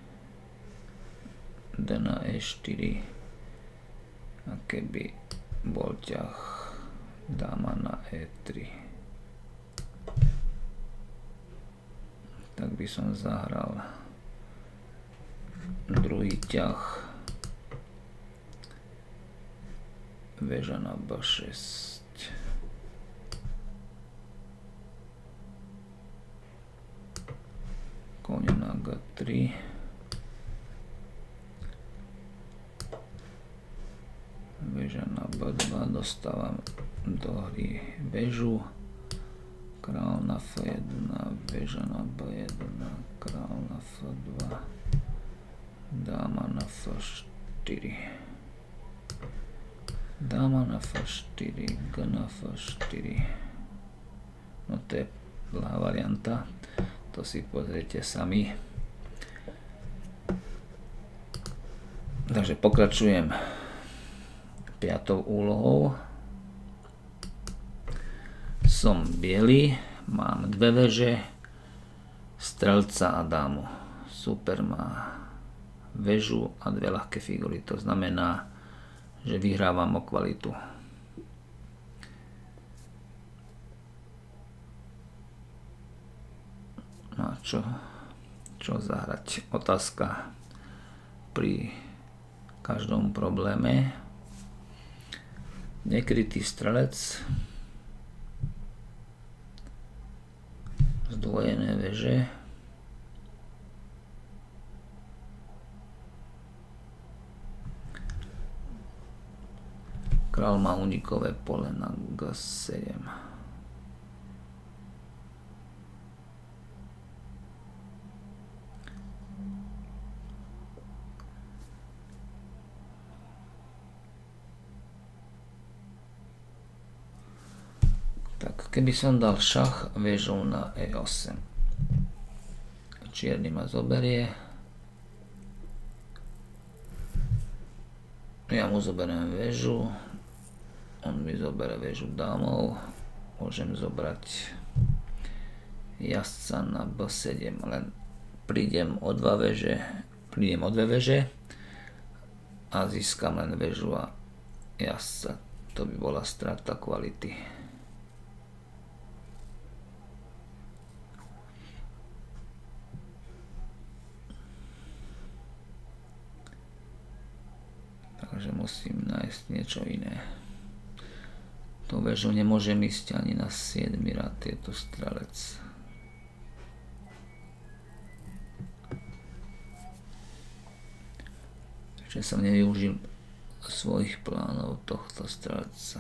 D na E4 a keby bol ťah dáma na E3, tak by som zahral druhý ťah väža na B6. Koň na G3. Väža na B2. Dostávam do hry väžu. Král na F1. Väža na B1. Král na F2. Dáma na F4. Dáma na F4. G na F4. No to je dlhá varianta. To si pozrite sami. Takže pokračujem 5. úlohou. Som biely, Mám dve veže, strelca a dámu. Super má väžu a dve ľahké figury. To znamená, že vyhrávam o kvalitu. No a čo zahrať? Otázka pri každom probléme. Nekrytý strelec, zdvojené veže, král má unikové pole na G7. Tak, keby som dal šach väžou na E8. Čierny ma zoberie. Ja mu zoberiem väžu. On mi zoberie väžu dámou. Môžem zobrať jazdca na B7. Len prídem o dve väže a získam len väžu a jazdca. To by bola strata kvality. Takže musím nájsť niečo iné. To väžu nemôžem ísť ani na 7 rad, je to strelec. Takže som nevyužil svojich plánov tohto strelca.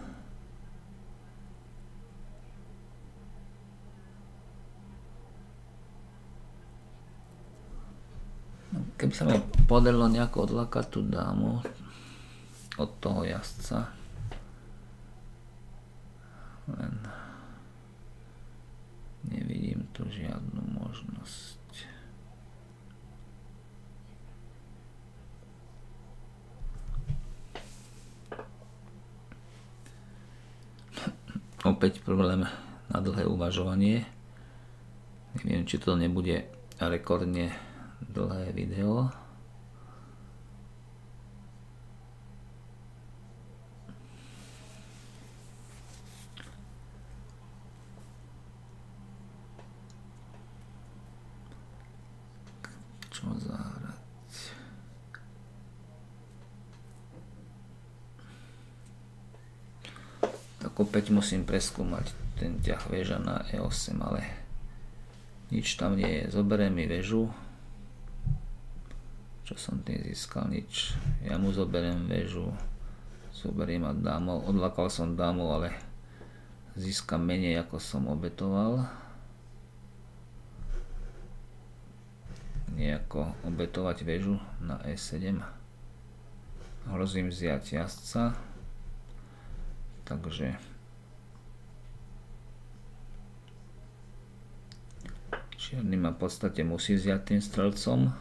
Keby sa mi podarilo nejako odlákať tú dámu od toho jazdca, len nevidím tu žiadnu možnosť. Opäť problém na dlhé uvažovanie. Neviem, či to nebude rekordne dlhé video. Čo zahrať? Tak opäť musím preskúmať ten ťah väža na E8, ale nič tam nie je. Zoberiem mi väžu. Čo som tým získal? Nič. Ja mu zoberiem väžu, zoberiem a dámov. Odlákal som dámu, ale získam menej, ako som obetoval. Nejako obetovať väžu na E7. Hrozím vziať jazdca. Takže čierny ma v podstate musí vziať tým strelcom.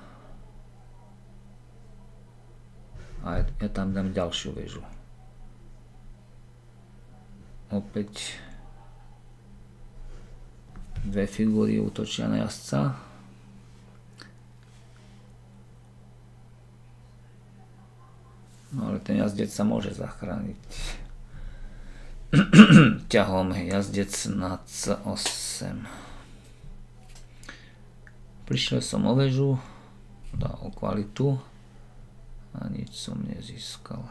A ja tam dám ďalšiu väžu. Opäť dve figúry útočia na jazdca. No ale ten jazdec sa môže zachrániť ťahom jazdec na C8. Prišiel som o väžu, o kvalitu. A nič som nezískal.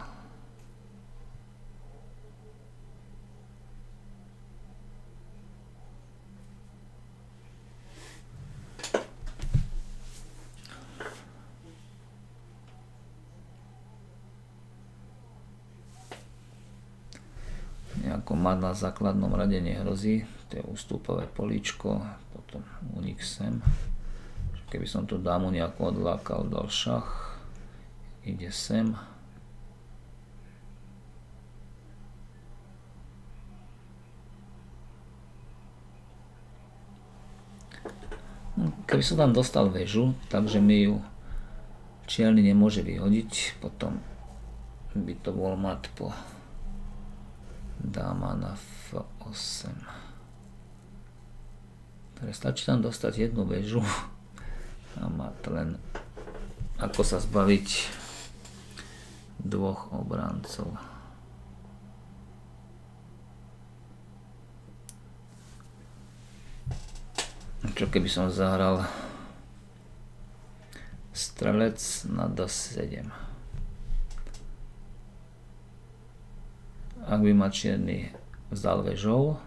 Nejako mat na základnom rade nehrozí. To je ústupové políčko, potom unik sem. Keby som tú dámu nejako odlákal, dal šach. Ide sem. Keby som tam dostal väžu, takže mi ju čierny nemôže vyhodiť, potom by to bol mat po dáma na F8. Takže stačí tam dostať jednu väžu a má to len ako sa zbaviť dvoch obrancov. Čo keby som zahral strelec na D7. Ak by ma čierny vzdal väžou,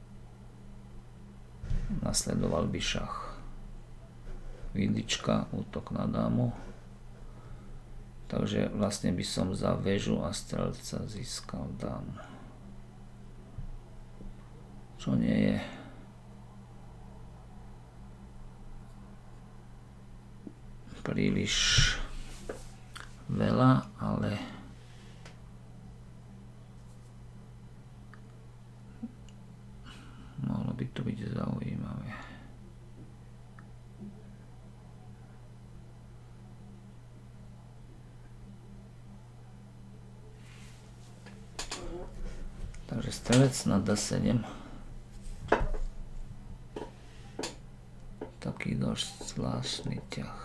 nasledoval by šach. Vidička, útok na dámu. Takže vlastne by som za väžu a strelca získal dámu. Čo nie je príliš veľa, ale mohlo by to byť zaujímavé. Takže strelec na D7. Taký dosť zvláštny ťah.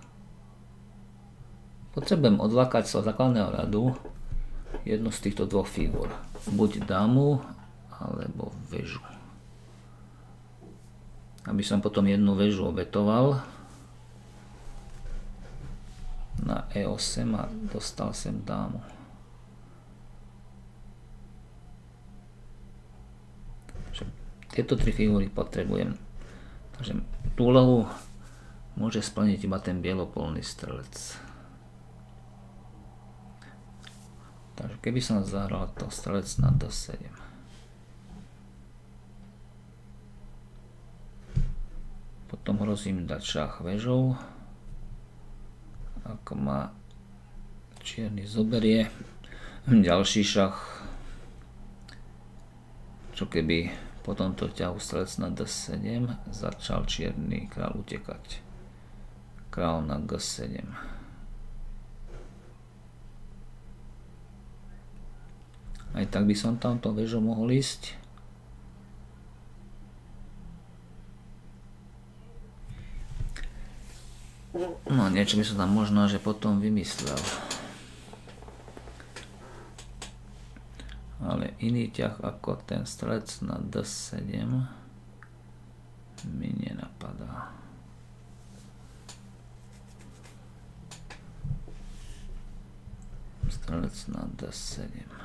Potrebujem odlákať sa z základného radu jednu z týchto dvoch figúr. Buď dámu, alebo väžu. Aby som potom jednu väžu obetoval na E8 a dostal sem dámu. Tieto tri figúry potrebujem. Takže tú úlohu môže splniť iba ten bielopolný strelec. Takže keby som zahral to strelec na D7. Potom hrozím dať šach väžou. Ak ma čierny zoberie, ďalší šach. Čo keby po tomto ťahu strelec na D7 začal čierny kráľ utekať. Kráľ na G7. Aj tak by som tamto väžou mohol ísť. No niečo by som tam možno, že potom vymyslel. Ale iný ťah ako ten strelec na D7 mi nenapadá. Strelec na D7.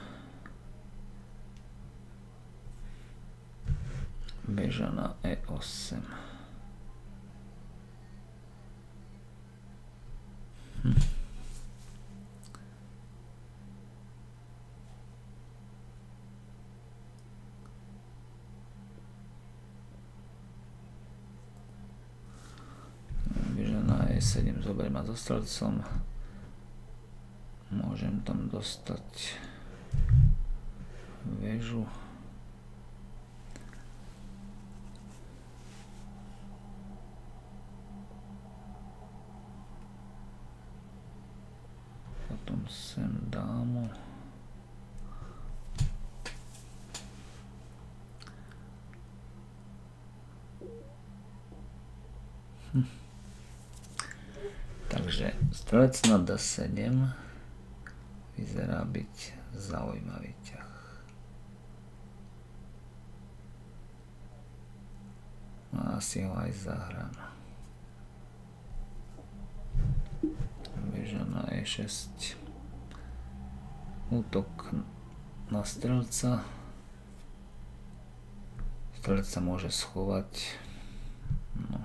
Väža na E8. Väža na E7 zoberiem ma so strelcom. Môžem tam dostať väžu. Potom sem dámu. Takže strelec na D7 vyzerá byť zaujímavý ťah. A asi ho aj zahrám. Väža na E6. Útok na strelca. Strelec sa môže schovať. No.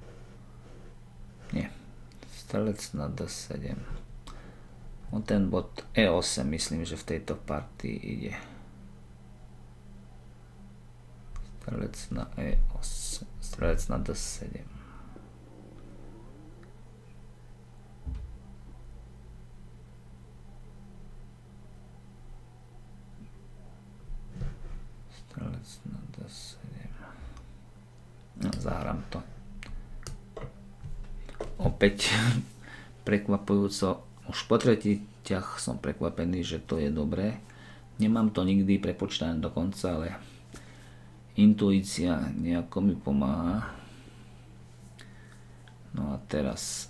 Nie. Strelec na D7. O ten bod E8 myslím, že v tejto partii ide. Strelec na E8. Strelec na D7. Strelec na D7. No, zahrám to. Opäť prekvapujúco. Už po tretí ťah som prekvapený, že to je dobré. Nemám to nikdy prepočítané do konca, ale intuícia nejako mi pomáha. teraz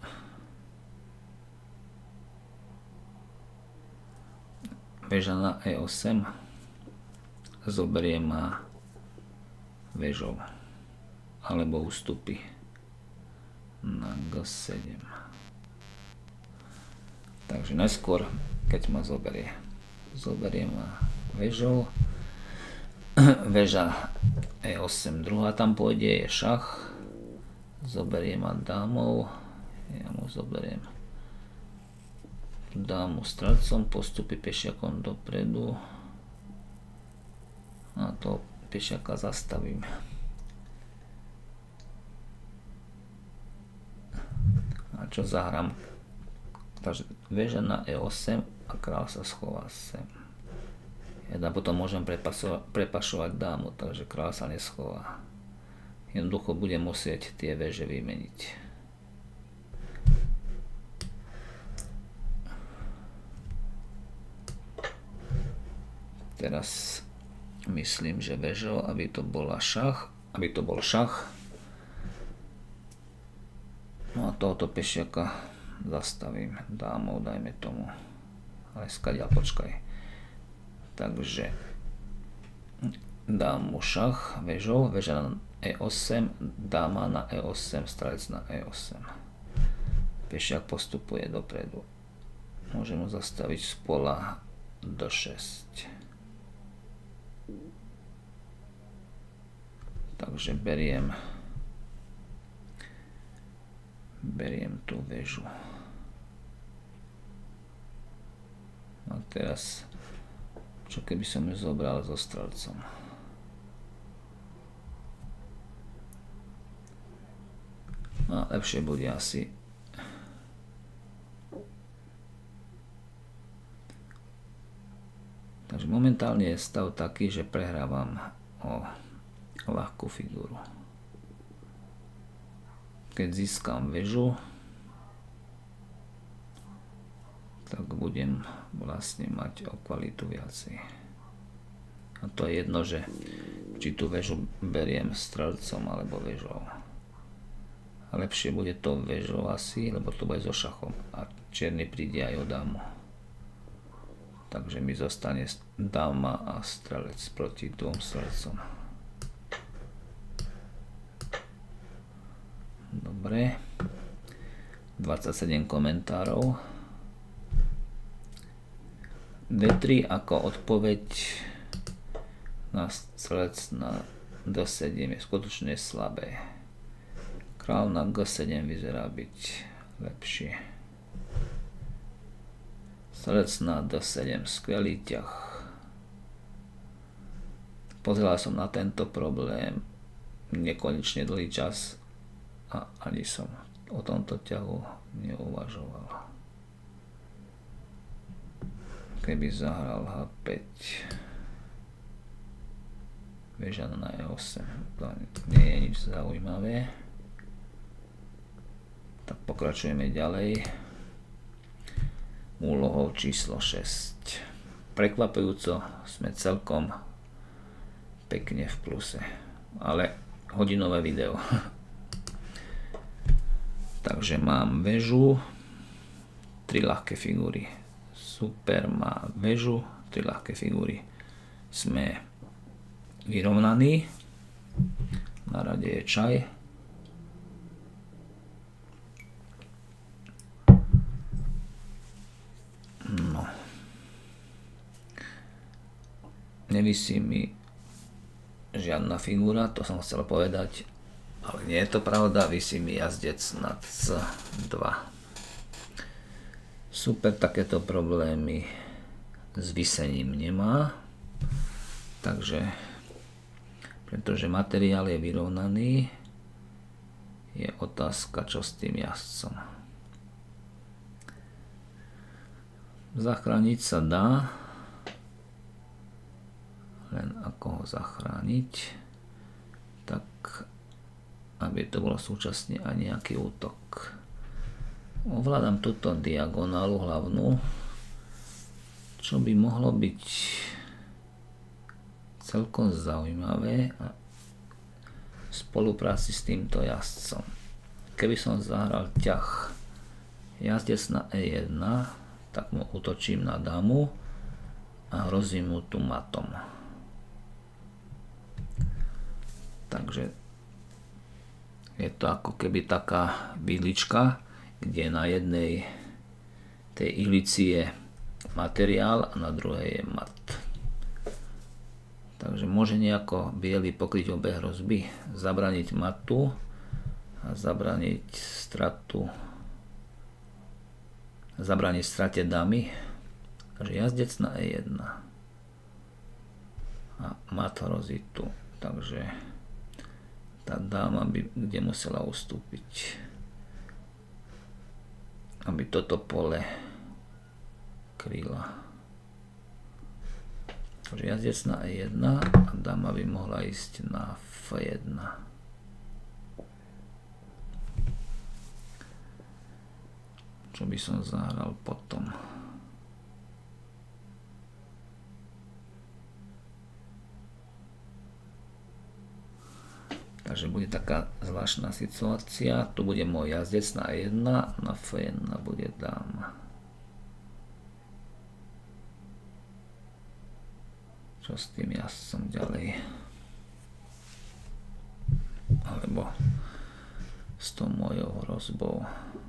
väža na E8 zoberie ma väžou alebo ústupy na G7. Takže najskôr, keď ma zoberie ma väžou, väža E8 druhá tam pôjde, je šach, zoberie ma dámou, ja mu zoberiem dámu strelcom, postupy pešiakom dopredu a toho pešiaka zastavím. A čo zahrám? Takže väža na E8 a kráľ sa schová sem. Ja potom môžem prepašovať dámu, takže kráľ sa neschová. Jednoducho budem musieť tie väže vymeniť. Teraz myslím, že väžou, aby to bol šach. No a tohoto pešiaka zastavím dámou, dajme tomu. Ale skadiaľ, počkaj. Takže dámu šach, väžou, väža na E8, dáma na E8, strelec na E8. Pešiak postupuje dopredu. Môžem ho zastaviť z pola D6. Takže beriem tú väžu. A teraz, čo keby som ju zobral so strelcom? No, lepšie bude asi takže momentálne je stav taký, že prehrávam o ľahkú figúru. Keď získam väžu, tak budem vlastne mať o kvalitu viacej. A to je jedno, že či tú väžu beriem strelcom alebo väžou. A lepšie bude to väžou asi, lebo to bude so šachom. A čierny príde aj o dámu. Takže mi zostane dáma a strelec proti dvom strelcom. Dobre. 27 komentárov. D3 ako odpoveď na strelec na D7 je skutočne slabé. Kráľ na G7 vyzerá byť lepšie. Strelec na D7, skvelý ťah. Pozeral som na tento problém nekonečne dlhý čas a ani som o tomto ťahu neuvažoval. Keby zahral H5, väža na E8, to nie je nič zaujímavé. Tak pokračujeme ďalej úlohou číslo 6. Prekvapujúco sme celkom pekne v pluse, ale hodinové video. Takže mám väžu, 3 ľahké figúry. Super, má väžu, 3 ľahké figúry. Sme vyrovnaní. Na rade je čaj. No. Nevisí mi žiadna figúra, to som chcel povedať. Ale nie je to pravda, visí mi jazdec na C2. Super, takéto problémy s visením nemá. Takže, pretože materiál je vyrovnaný, je otázka, čo s tým jazdcom. Zachrániť sa dá, len ako ho zachrániť, tak aby to bolo súčasne aj nejaký útok. Ovládam túto diagonálu hlavnú, čo by mohlo byť celkom zaujímavé v spolupráci s týmto jazdcom. keby som zahral ťah jazdec na E1, tak mu útočím na dámu a hrozím mu tu matom. Takže je to ako keby taká vidlička, kde na jednej tej ihlici je materiál a na druhej je mat. Takže môže nejako biely pokryť obe hrozby, zabraniť matu a zabraniť strate dámy. Takže jazdec na E1 a mat hrozí tu, takže tá dáma by kde musela ustúpiť, aby toto pole kryla. Takže jazdec na E1 a dáma by mohla ísť na F1. Čo by som zahral potom? Takže bude taká zvláštna situácia. Tu bude môj jazdec na E1, na F1 bude dáma. Čo s tým jazdcom ďalej? Alebo s tou mojou hrozbou.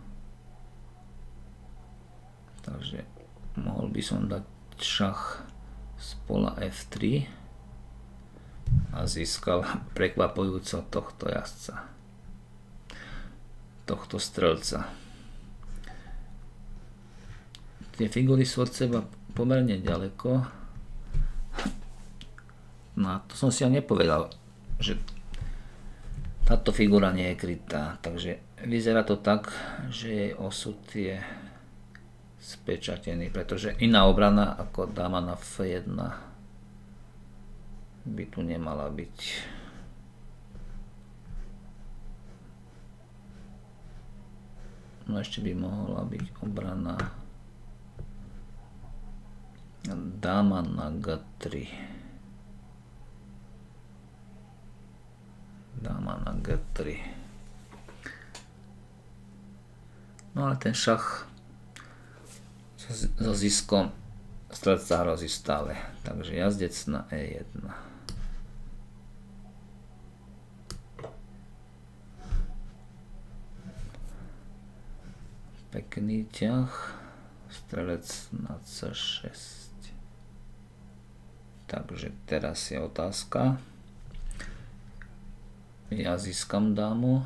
Takže mohol by som dať šach z pola F3 a získal prekvapujúco tohto jazdca, tohto strelca. Tie figury sú od seba pomerne ďaleko. No a to som si ja nepovedal, že táto figura nie je krytá, takže vyzerá to tak, že jej osud je spečatený, pretože iná obrana ako dáma na F1 by tu nemala byť. No ešte by mohla byť obrana dáma na G3. Dáma na G3. No ale ten šach so ziskom strelca hrozí stále. Takže jazdec na E1. Pekný ťah. Strelec na C6. Takže teraz je otázka. Ja získam dámu.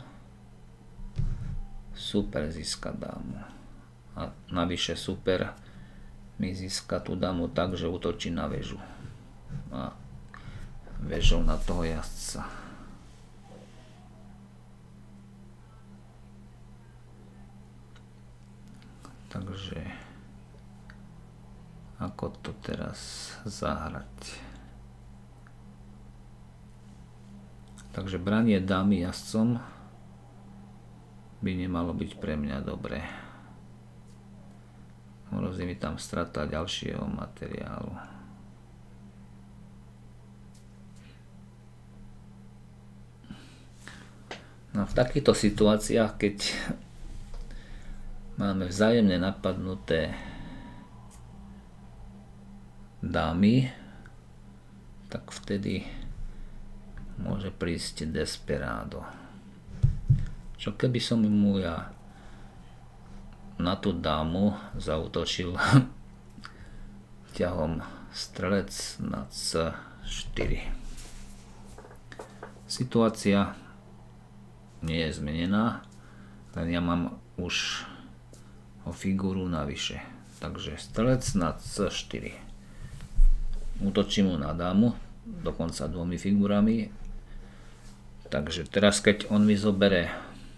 Super získa dámu. A navyše super mi získa tú dámu tak, že útočí na väžu. A väžou na toho jazdca. Takže ako to teraz zahrať? Takže branie dámy jazdcom by nemalo byť pre mňa dobré. Hrozí mi tam strata ďalšieho materiálu. No v takýchto situáciách, keď máme vzájemne napadnuté dámy, tak vtedy môže prísť desperado. Čo keby som mu ja na tú dámu zaútočil ťahom strelec na C4. Situácia nie je zmenená, len ja mám už o figuru navyše. Takže strelec na C4. Útočím mu na dámu, dokonca dvomi figurami. Takže teraz, keď on mi zobere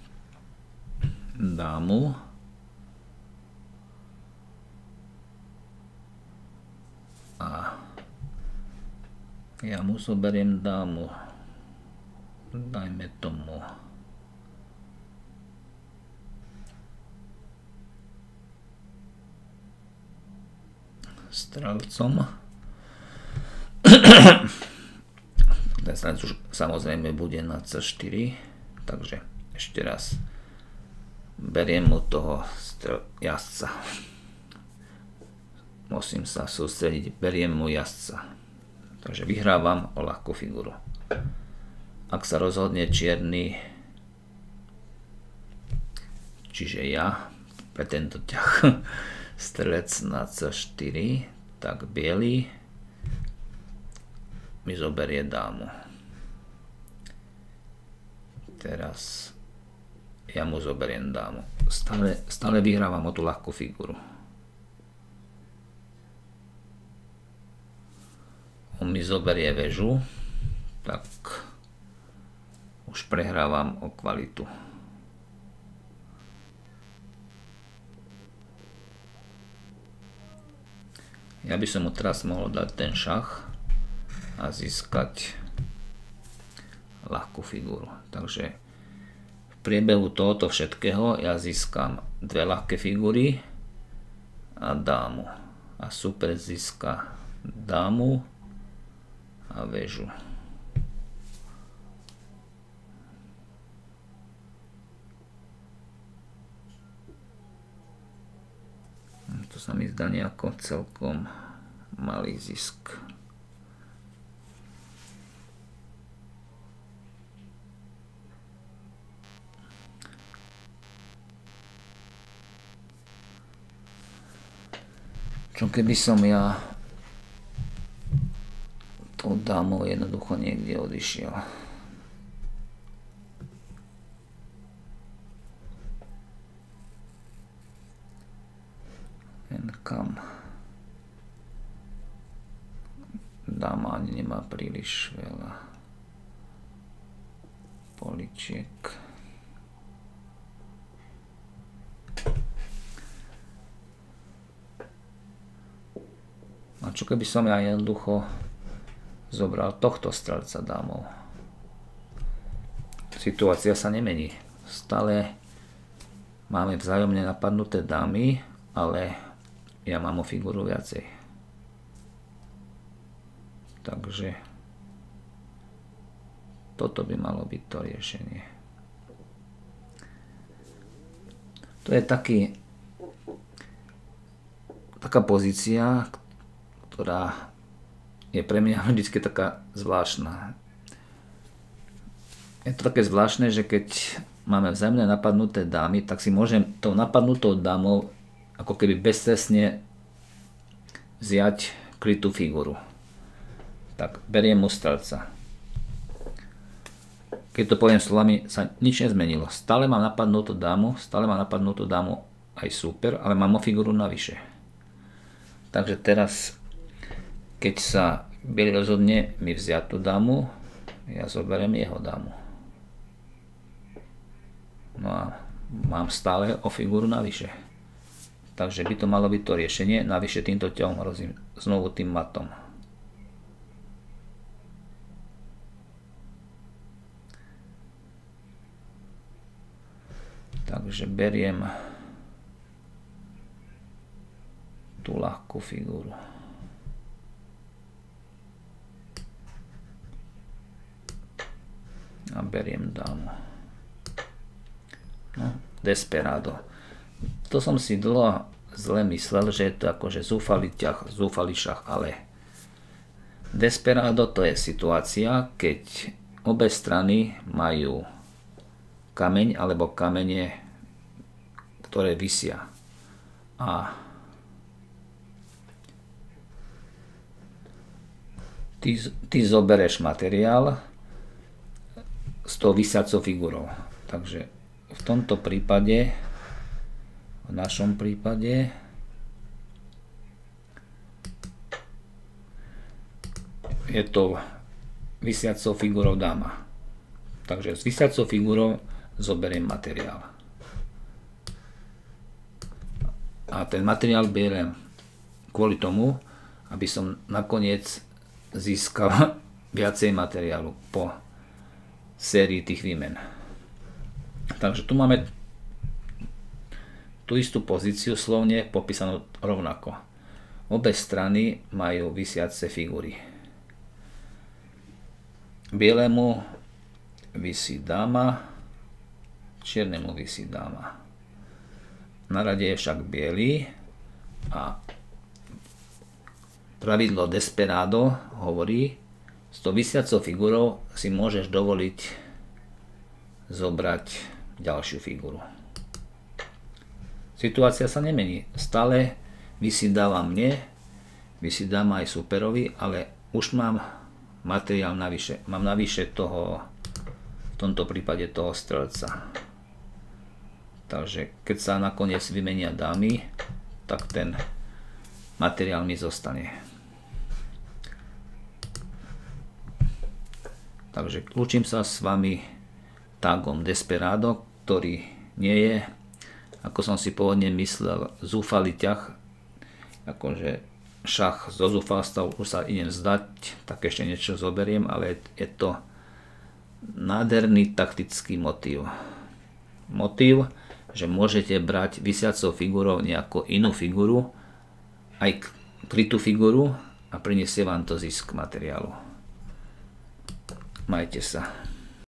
dámu, a ja mu zoberiem dámu, dajme tomu strelcom. Ten strelec už samozrejme bude na C4, takže ešte raz beriem mu toho jazdca. Musím sa sústrediť, beriem mu jazdca. Takže vyhrávam o ľahkú figuru. Ak sa rozhodne čierny, čiže ja, pre tento ťah, strelec na C4, tak biely mi zoberie dámu. Teraz ja mu zoberiem dámu. Stále vyhrávam o tú ľahkú figuru. On mi zoberie väžu, tak už prehrávam o kvalitu. Ja by som mu teraz mohol dať ten šach a získať ľahkú figuru. Takže v priebehu tohoto všetkého ja získam dve ľahké figury a dámu. A super získa dámu a väžu. To sa mi zdá nejako celkom malý zisk. Čo keby som ja tou dámou jednoducho niekde odišiel. Len kam? Dáma ani nemá príliš veľa poličiek. A čo keby som ja jednoducho zobral tohto strelca dámov? Situácia sa nemení. Stále máme vzájomne napadnuté dámy, ale ja mám o figuru viacej. Takže toto by malo byť to riešenie. To je taká pozícia, ktorá je pre mňa vždy taká zvláštna. Je to také zvláštne, že keď máme vzájomne napadnuté dámy, tak si môžem tou napadnutou dámou ako keby bezcestne vziať krytú figuru. Tak beriem mu strelca. Keď to poviem slovami, sa nič nezmenilo. Stále mám napadnutú dámu, aj super, ale mám o figuru navyše. Takže teraz, keď sa biely rozhodne mi vziať tú dámu, ja zoberiem jeho dámu. No a mám stále o figuru navyše. Takže by to malo byť to riešenie. Navyše týmto ťahom hrozím znovu tým matom. Takže beriem tú ľahkú figuru. A beriem dámu. No, desperado. To som si dlho zle myslel, že je to akože zúfalý ťah, zúfalý šach, ale desperado to je situácia, keď obe strany majú kameň alebo kamene, ktoré visia. A ty zobereš materiál s tou visiacou figurou. Takže v tomto prípade, v našom prípade, je to visiacou figurou dáma. Takže s visiacou figurou zoberiem materiál. A ten materiál beriem kvôli tomu, aby som nakoniec získal viacej materiálu po sérii tých výmen. Takže tu máme tú istú pozíciu slovne popísanú rovnako. Obe strany majú visiace figury. Bielemu visí dáma, čiernemu visí dáma. Na rade je však biely a pravidlo Desperado hovorí, s tou visiacou figurou si môžeš dovoliť zobrať ďalšiu figuru. Situácia sa nemení. Stále vysidávam mne, vysidám aj superovi, ale už mám materiál navyše. Mám navyše toho, v tomto prípade toho strelca. Takže keď sa nakoniec vymenia dámy, tak ten materiál mi zostane. Takže lúčim sa s vami tagom Desperado, ktorý nie je, ako som si pôvodne myslel, zúfalý ťah, akože šach zo zúfalstva už sa idem vzdať, tak ešte niečo zoberiem, ale je to nádherný taktický motív. Motív, že môžete brať visiacou figurou nejakú inú figuru, aj krytú figuru a prinesie vám to zisk materiálu. Majte sa.